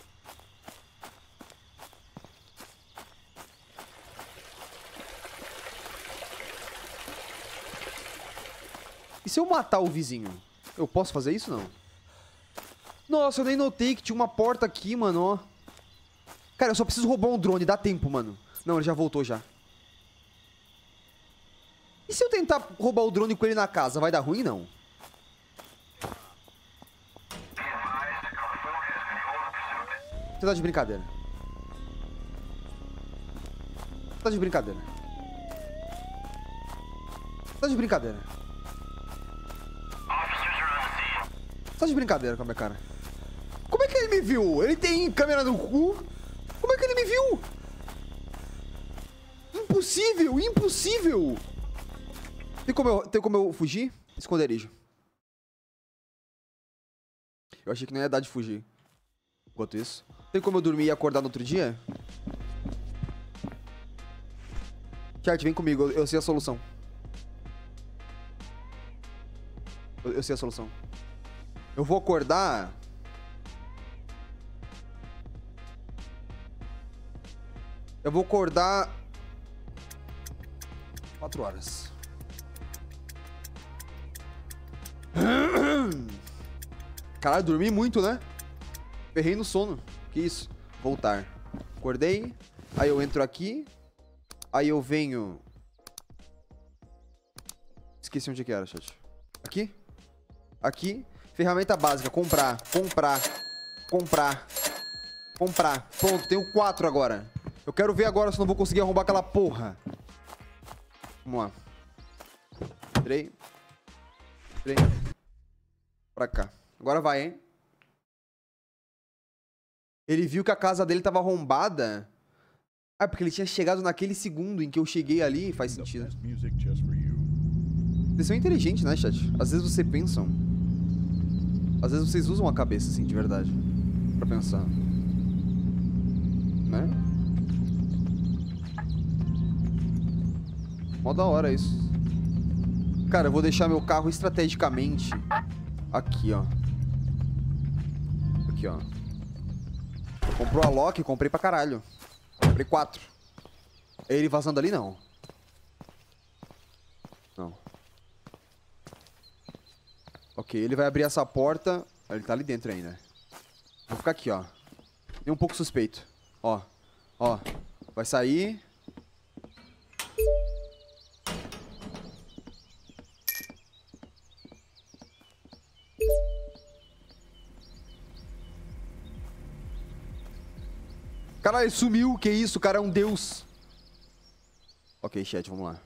Speaker 6: E se eu matar o vizinho? Eu posso fazer isso, não? Nossa, eu nem notei que tinha uma porta aqui, mano, ó. Cara, eu só preciso roubar um drone, dá tempo, mano. Não, ele já voltou já. E se eu tentar roubar o drone com ele na casa, vai dar ruim, não? Você tá de brincadeira. Você tá de brincadeira. Você tá de brincadeira. Você tá de brincadeira com a minha cara. Como é que ele me viu? Ele tem câmera no cu? Como é que ele me viu? Impossível, impossível. Tem como eu, tem como eu fugir? Esconderijo. Eu achei que não ia dar de fugir. Enquanto isso. Tem como eu dormir e acordar no outro dia? Chat, vem comigo, eu, eu sei a solução. Eu, eu sei a solução. Eu vou acordar... Eu vou acordar... Quatro horas. Caralho, dormi muito, né? Ferrei no sono. Que isso? Voltar. Acordei. Aí eu entro aqui. Aí eu venho... Esqueci onde que era, chat. Aqui. Aqui. Ferramenta básica. Comprar. Comprar. Comprar. Comprar. Pronto, tenho quatro agora. Eu quero ver agora se eu não vou conseguir arrombar aquela porra. Vamos lá. Entrei. Entrei. Pra cá. Agora vai, hein? Ele viu que a casa dele tava arrombada. Ah, porque ele tinha chegado naquele segundo em que eu cheguei ali. Faz sentido. Vocês são inteligentes, né, chat? Às vezes vocês pensam. Às vezes vocês usam a cabeça, assim, de verdade. Pra pensar. Né? Mó da hora isso. Cara, eu vou deixar meu carro estrategicamente aqui, ó. Aqui, ó. Comprou a Loki, comprei pra caralho. Comprei quatro. Ele vazando ali, não. Não. Ok, ele vai abrir essa porta. Ele tá ali dentro ainda. Vou ficar aqui, ó. E um pouco suspeito. Ó. Ó. Vai sair. Caralho, ele sumiu. Que isso? O cara é um deus. Ok, chat, vamos lá.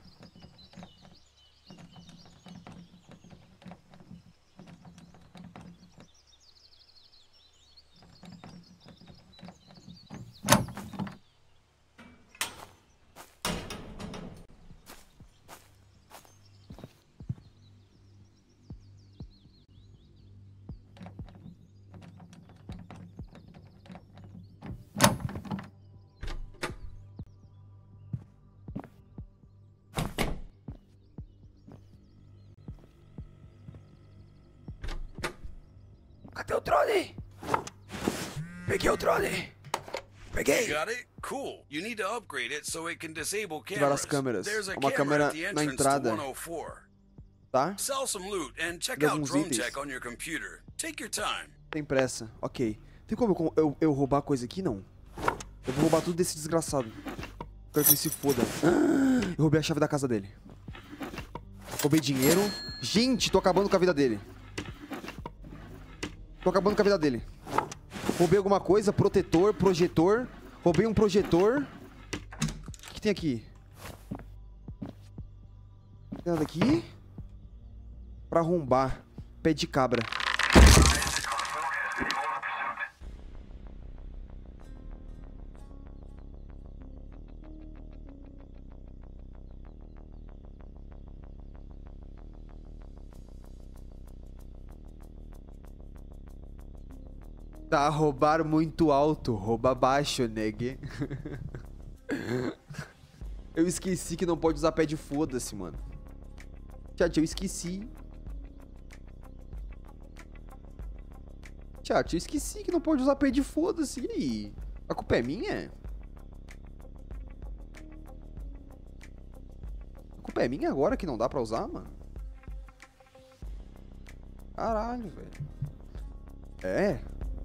Speaker 6: Cadê o drone? Peguei o drone. Peguei.
Speaker 4: Got it? Cool. You need to upgrade it so it can disable
Speaker 6: Ativar
Speaker 4: cameras.
Speaker 6: as câmeras.
Speaker 4: There's a
Speaker 6: Uma
Speaker 4: camera
Speaker 6: câmera
Speaker 4: at the
Speaker 6: na
Speaker 4: entrance to
Speaker 6: entrada.
Speaker 4: one oh four.
Speaker 6: Tá?
Speaker 4: Sell some loot and check
Speaker 6: Tem
Speaker 4: out
Speaker 6: alguns
Speaker 4: drone
Speaker 6: itens.
Speaker 4: check on your computer. Take your time.
Speaker 6: Tem pressa. Ok. Tem como eu, eu, eu roubar coisa aqui? Não. Eu vou roubar tudo desse desgraçado. Quero que ele se foda. Eu roubei a chave da casa dele. Roubei dinheiro. Gente, tô acabando com a vida dele. Tô acabando com a vida dele. Roubei alguma coisa. Protetor, projetor. Roubei um projetor. O que tem aqui? Tem nada aqui? Pra arrombar. Pé de cabra. Tá, roubar muito alto, rouba baixo, negue. Eu esqueci que não pode usar pé de foda-se, mano. Chat, eu esqueci. Chat, eu esqueci que não pode usar pé de foda-se. E aí? A culpa é minha? A culpa é minha agora que não dá pra usar, mano? Caralho, velho. É?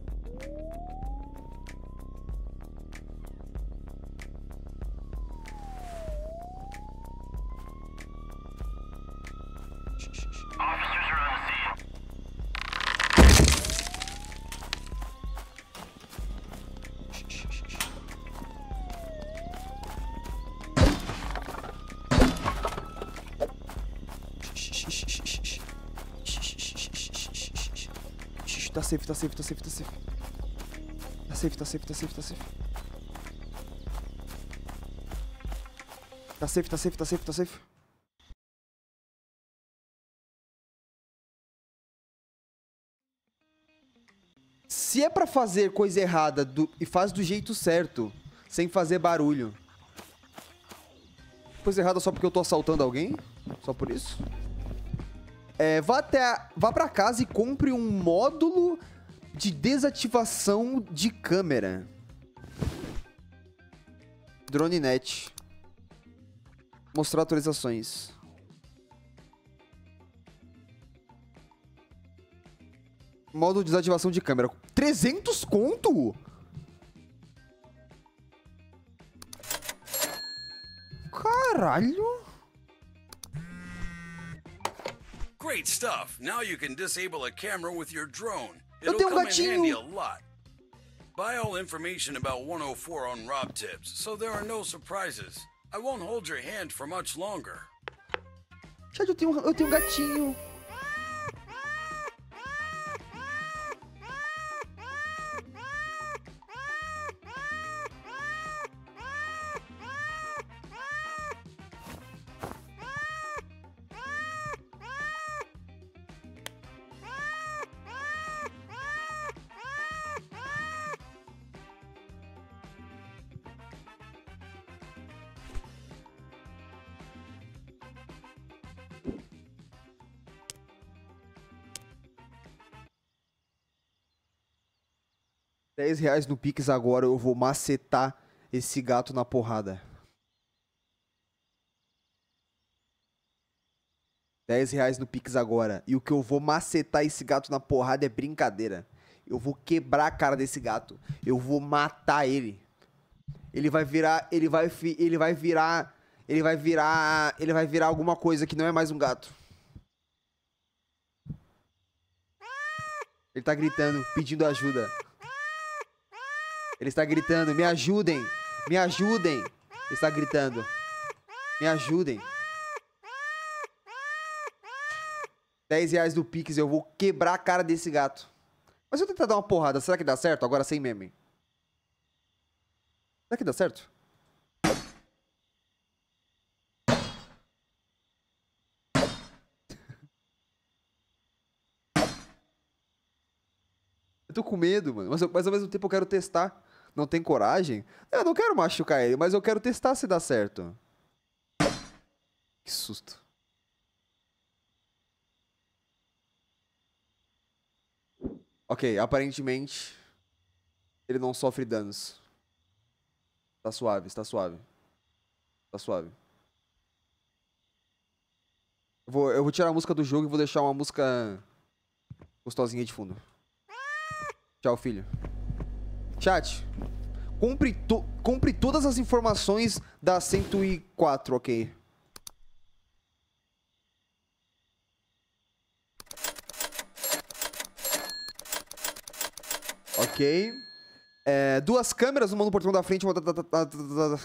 Speaker 6: Tá safe, tá safe, tá safe, tá safe. Tá safe, tá safe, tá safe, tá safe. Tá safe, tá safe, tá safe, tá safe. Se é pra fazer coisa errada do, e faz do jeito certo, sem fazer barulho. Coisa errada só porque eu tô assaltando alguém? Só por isso? É, vá até a, vá pra casa e compre um módulo de desativação de câmera. DroneNet. Mostrar atualizações. Módulo de desativação de câmera. trezentos conto? Caralho.
Speaker 4: Great stuff. Now you can disable a camera with your drone.
Speaker 6: Eu
Speaker 4: It'll
Speaker 6: tenho um
Speaker 4: come in handy a
Speaker 6: gatinho.
Speaker 4: lot. Buy all information about one oh four on Rob Tips, so there are no surprises. I won't hold your hand for much longer.
Speaker 6: Chat, eu tenho, eu tenho um gatinho. dez reais no Pix agora, eu vou macetar esse gato na porrada. dez reais no Pix agora. E o que eu vou macetar esse gato na porrada é brincadeira. Eu vou quebrar a cara desse gato. Eu vou matar ele. Ele vai virar... Ele vai, fi- ele vai virar... Ele vai virar... Ele vai virar alguma coisa que não é mais um gato. Ele tá gritando, pedindo ajuda. Ele está gritando, me ajudem. Me ajudem. Ele está gritando. Me ajudem. dez reais do Pix, eu vou quebrar a cara desse gato. Mas se eu tentar dar uma porrada, será que dá certo? Agora sem meme. Será que dá certo? Eu tô com medo, mano. Mas, eu, mas ao mesmo tempo eu quero testar. Não tem coragem? Eu não quero machucar ele, mas eu quero testar se dá certo. Que susto. Ok, aparentemente ele não sofre danos. Tá suave, está suave. Tá suave. Eu vou, eu vou tirar a música do jogo e vou deixar uma música gostosinha de fundo. Tchau, filho. Chat, compre, to compre todas as informações da cento e quatro, ok? Ok. É, duas câmeras, uma no portão da frente, uma da... da, da, da, da.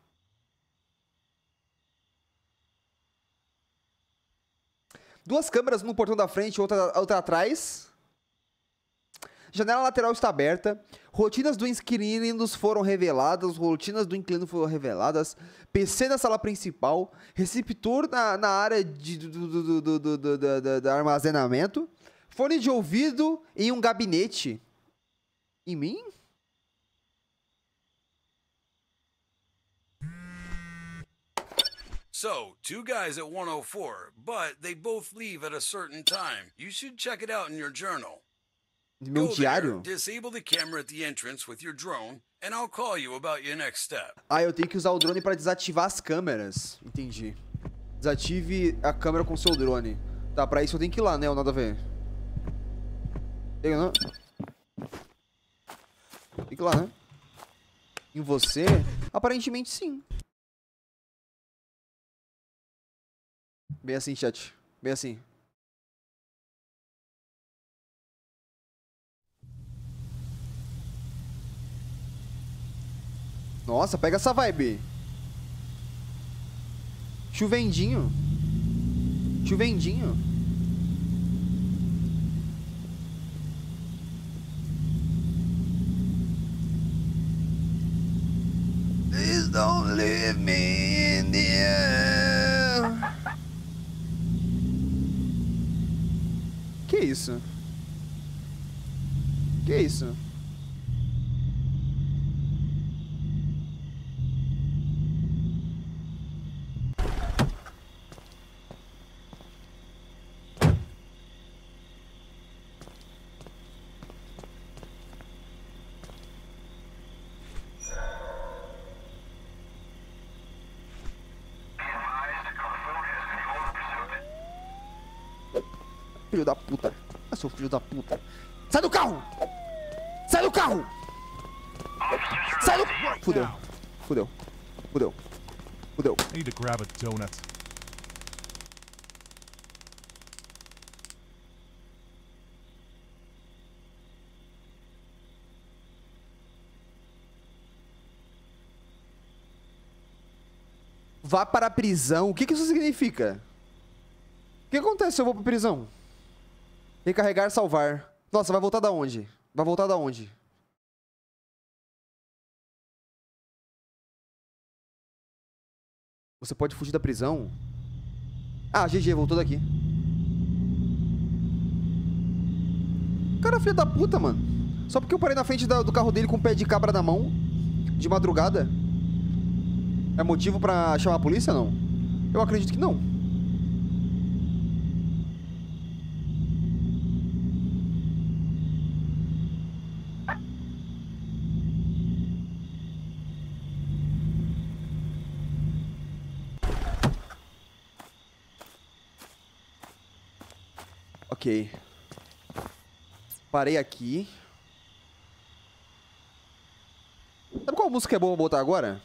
Speaker 6: Duas câmeras, uma no portão da frente, outra, outra atrás. Janela lateral está aberta. Rotinas do inquilino foram reveladas. Rotinas do inquilino foram reveladas. P C na sala principal. Receptor na, na área de, do, do, do, do, do, do, do, do armazenamento. Fone de ouvido em um gabinete. Em mim?
Speaker 4: So, two guys at one oh four, but they both leave at a certain time. You should check it out in your journal.
Speaker 6: Meu
Speaker 4: Go
Speaker 6: diário?
Speaker 4: there, disable the camera at the entrance with your drone, and I'll call you about your next step.
Speaker 6: Ah, eu tenho que usar o drone para desativar as câmeras. Entendi. Desative a câmera com seu drone. Tá, pra isso eu tenho que ir lá, né? Ou nada a ver? Tem, não? Tem que ir lá, né? Em você? Aparentemente sim. Bem assim, chat. Bem assim. Nossa, pega essa vibe. Chuvendinho. Chuvendinho. Please don't leave me in the air. Que isso? Que isso? Filho da puta. Ah, seu filho da puta. Sai do carro! Sai do carro! Sai do... Fudeu. Fudeu. Fudeu. Fudeu.
Speaker 3: I need to grab a donut.
Speaker 6: Vá para a prisão. O que, que isso significa? O que acontece se eu vou pra prisão? Recarregar, salvar. Nossa, vai voltar da onde? Vai voltar da onde? Você pode fugir da prisão? Ah, G G, voltou daqui. Cara, filho da puta, mano. Só porque eu parei na frente da- do carro dele com o pé de cabra na mão, de madrugada, é motivo pra chamar a polícia, não? Eu acredito que não. Ok. Parei aqui. Sabe qual música é boa botar agora?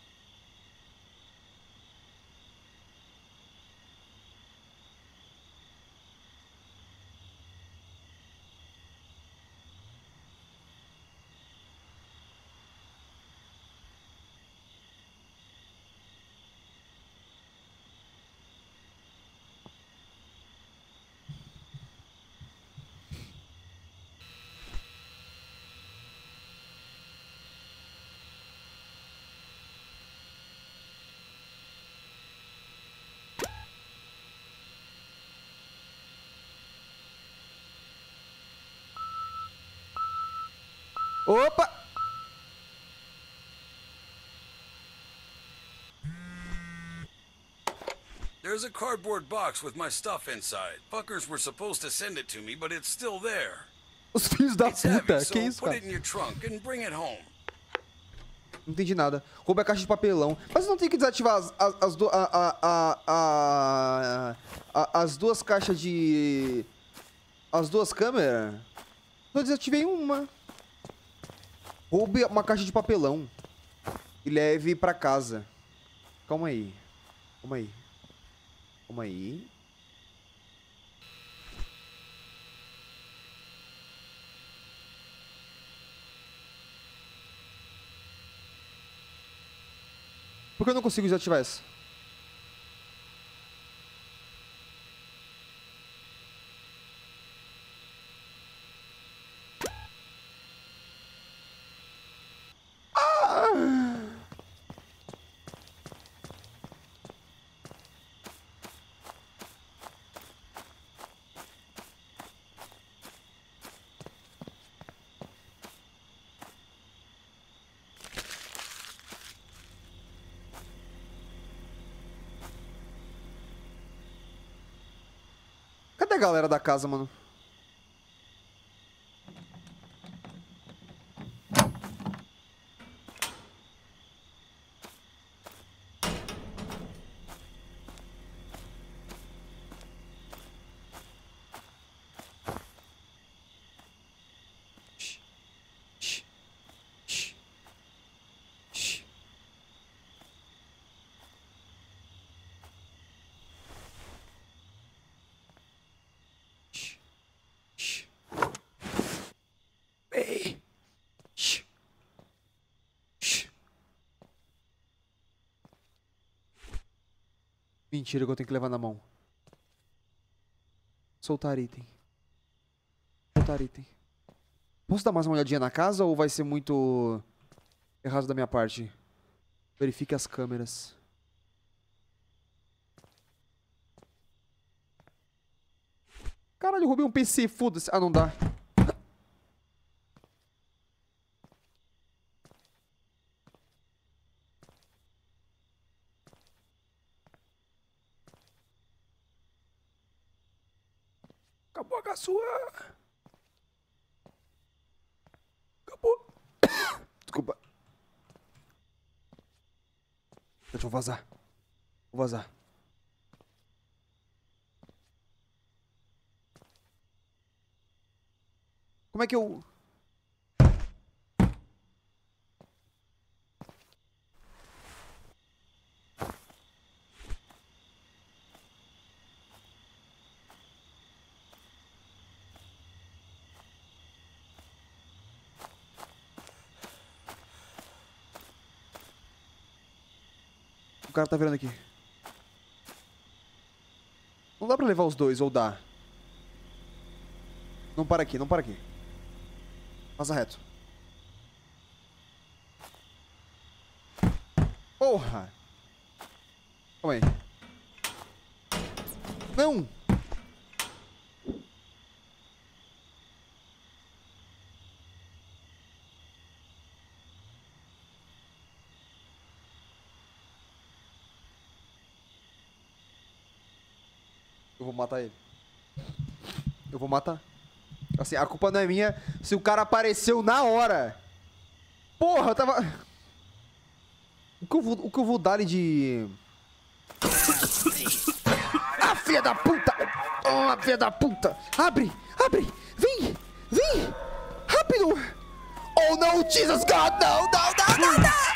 Speaker 6: Opa!
Speaker 4: There's a cardboard box with my stuff inside. Fuckers were supposed to send it to me, but it's still there.
Speaker 6: Os filhos da
Speaker 4: It's heavy,
Speaker 6: puta.
Speaker 4: so
Speaker 6: Que isso,
Speaker 4: put
Speaker 6: cara?
Speaker 4: it in your trunk and bring it home.
Speaker 6: Não entendi nada. Roube a caixa de papelão. Mas não tem que desativar as, as, as, do, a, a, a, a, a, as duas caixas de... As duas câmeras? Só desativei uma. Roube uma caixa de papelão e leve pra casa. Calma aí. Calma aí. Calma aí. Por que eu não consigo desativar essa? Cadê a galera da casa, mano? Shh. Shh. Shh. Shh. Shh. Ei. Shh. Shh. Mentira que eu tenho que levar na mão. Soltar item. Soltar item. Posso dar mais uma olhadinha na casa ou vai ser muito errado da minha parte? Verifique as câmeras. Caralho, eu roubei um P C, foda-se. Ah, não dá. Acabou a caçoa. Acabou. Desculpa. Deixa eu vazar. Vou vazar. Como é que eu... O cara tá virando aqui. Não dá pra levar os dois, ou dá? Não para aqui, não para aqui. Passa reto. Porra! Calma aí. Não! Eu vou matar ele. Eu vou matar. Assim, a culpa não é minha se o cara apareceu na hora. Porra, eu tava... O que eu vou, o que eu vou dar de... Ah, filha da puta! Toma, filha da puta! Abre! Abre! Vem! Vem! Rápido! Oh, não! Jesus God! Não, não, não, não, não!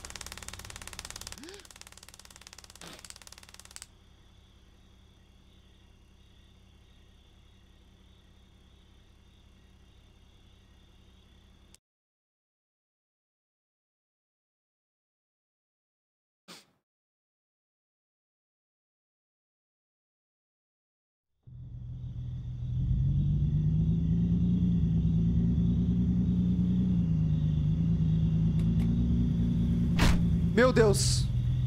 Speaker 6: Meu Deus!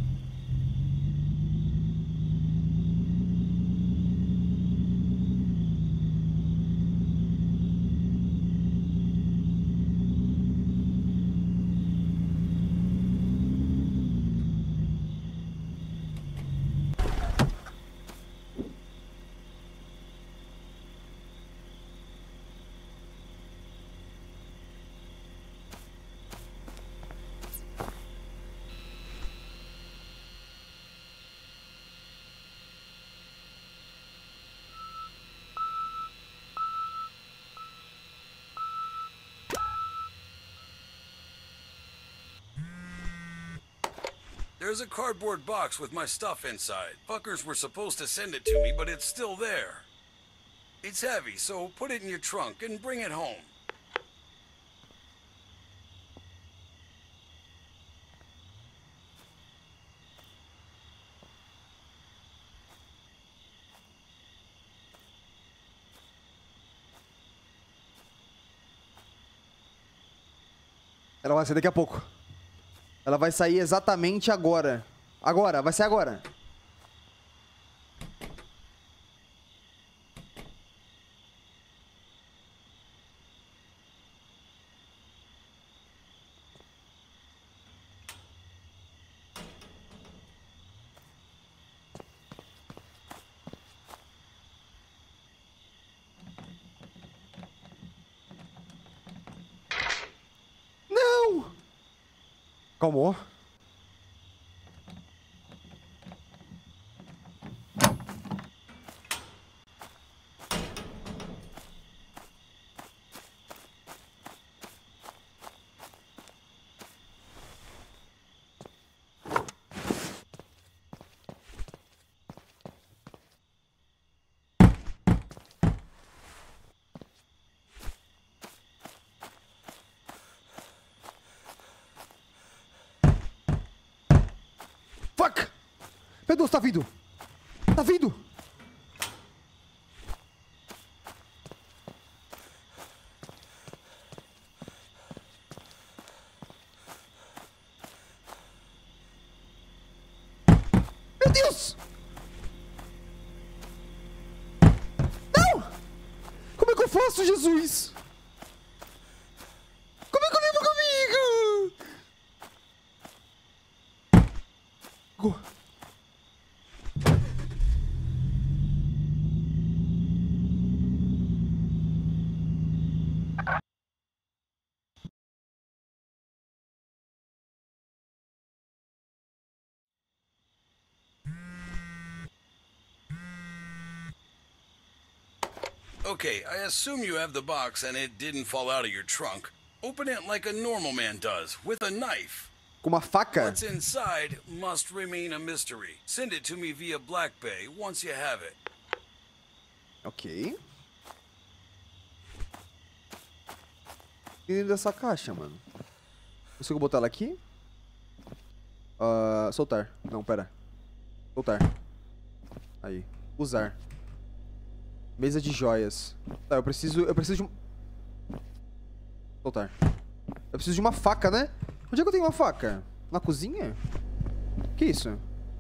Speaker 4: There's a cardboard box with my stuff inside. Fuckers were supposed to send it to me, but it's still there. It's heavy, so put it in your trunk and bring it home.
Speaker 6: Ela vai sair daqui a pouco. Ela vai sair exatamente agora. Agora, vai sair agora. Não! Calmou. Fuck! Meu Deus, tá vindo! Tá vindo! Meu Deus! Não! Como é que eu faço, Jesus? Como é que eu levo comigo? Go.
Speaker 4: Okay, I assume you have the box and it didn't fall out of your trunk. Open it like a normal man does, with a knife.
Speaker 6: Com uma faca?
Speaker 4: What's inside must remain a mystery. Send it to me via Black Bay once you have it.
Speaker 6: Ok. E dentro dessa caixa, mano? Consigo botar ela aqui? Uh, soltar. Não, pera. Soltar. Aí. Usar. Mesa de joias. Tá, eu preciso... Eu preciso de um... Soltar. Eu preciso de uma faca, né? Onde é que eu tenho uma faca? Na cozinha? Que isso?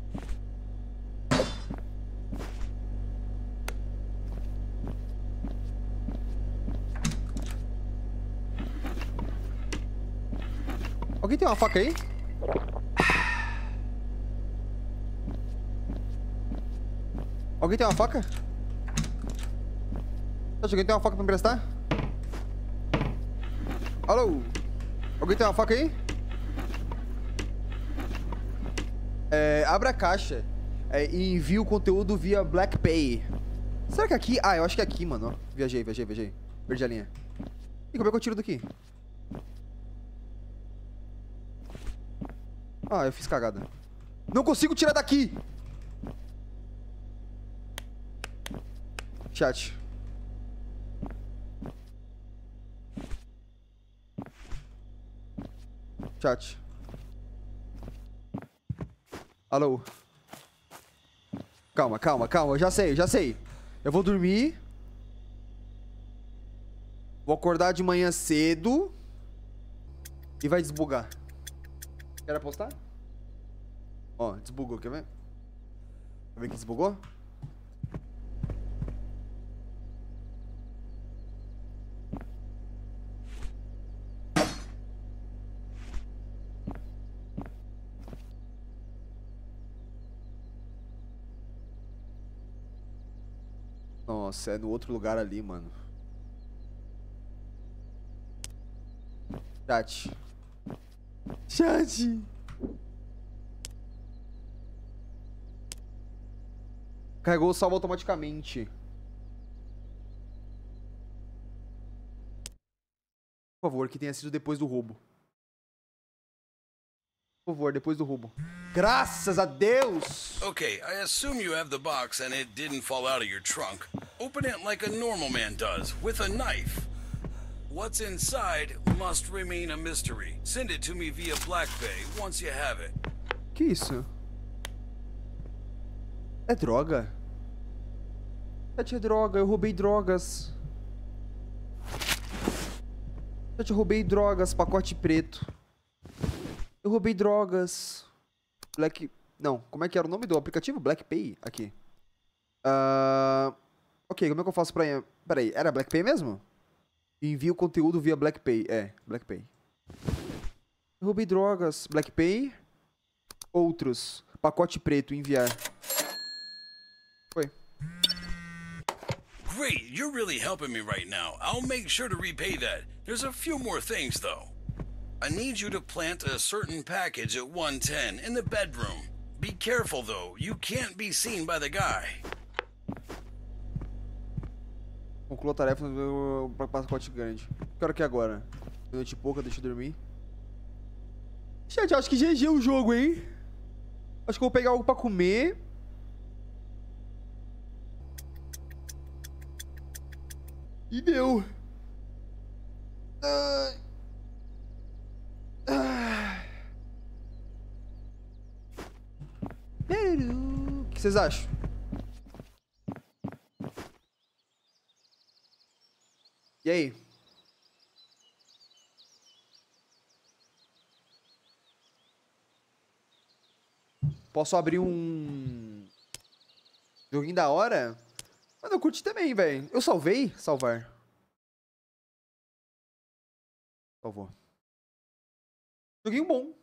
Speaker 6: Alguém tem uma faca aí? Alguém tem uma faca? Alguém tem uma faca pra me emprestar? Alô? Alguém tem uma faca aí? É, abra a caixa é, e envie o conteúdo via Black Pay. Será que é aqui? Ah, eu acho que é aqui, mano. Ó. Viajei, viajei, viajei. Perdi a linha. E como é que eu tiro daqui? Ah, eu fiz cagada. Não consigo tirar daqui! Chat. Chat. Alô? Calma, calma, calma. Eu já sei, já sei. Eu vou dormir. Vou acordar de manhã cedo. E vai desbugar. Quer apostar? Ó, desbugou, quer ver? Quer ver que desbugou? Nossa, é no outro lugar ali, mano. Chat. Chat. Carregou o salvo automaticamente. Por favor, que tenha sido depois do roubo. Por favor, depois do roubo. Graças a Deus!
Speaker 4: Okay, I assume you have the box and it didn't fall out of your trunk. Open it like a normal man does, with a knife. What's inside must remain a mystery. Send it to me via BlackBay once you have it.
Speaker 6: Que isso? É droga? Chat, é droga, eu roubei drogas. Chat, eu roubei drogas, pacote preto. Eu roubei drogas. Black... Não, como é que era o nome do aplicativo? BlackPay? Aqui. Uh... Ok, como é que eu faço pra... Pera aí, era BlackPay mesmo? Envio conteúdo via BlackPay. É, BlackPay. Eu roubei drogas. BlackPay. Outros. Pacote preto, enviar. Foi.
Speaker 4: Great, you're really helping me right now. I'll make sure to repay that. There's a few more things, though. I need you to plant a certain package at one ten in the bedroom. Be careful, though. You can't be seen by the guy.
Speaker 6: Conclua a tarefa para pacote grande. Que hora que é agora? Noite e pouca, deixa eu dormir. Gente, acho que G G o jogo, hein? Acho que eu vou pegar algo pra comer. E deu. Ai. Ai. O que vocês acham? E aí? Posso abrir um joguinho da hora? Mas eu curti também, velho. Eu salvei? Salvar. Salvou. Joguinho bom.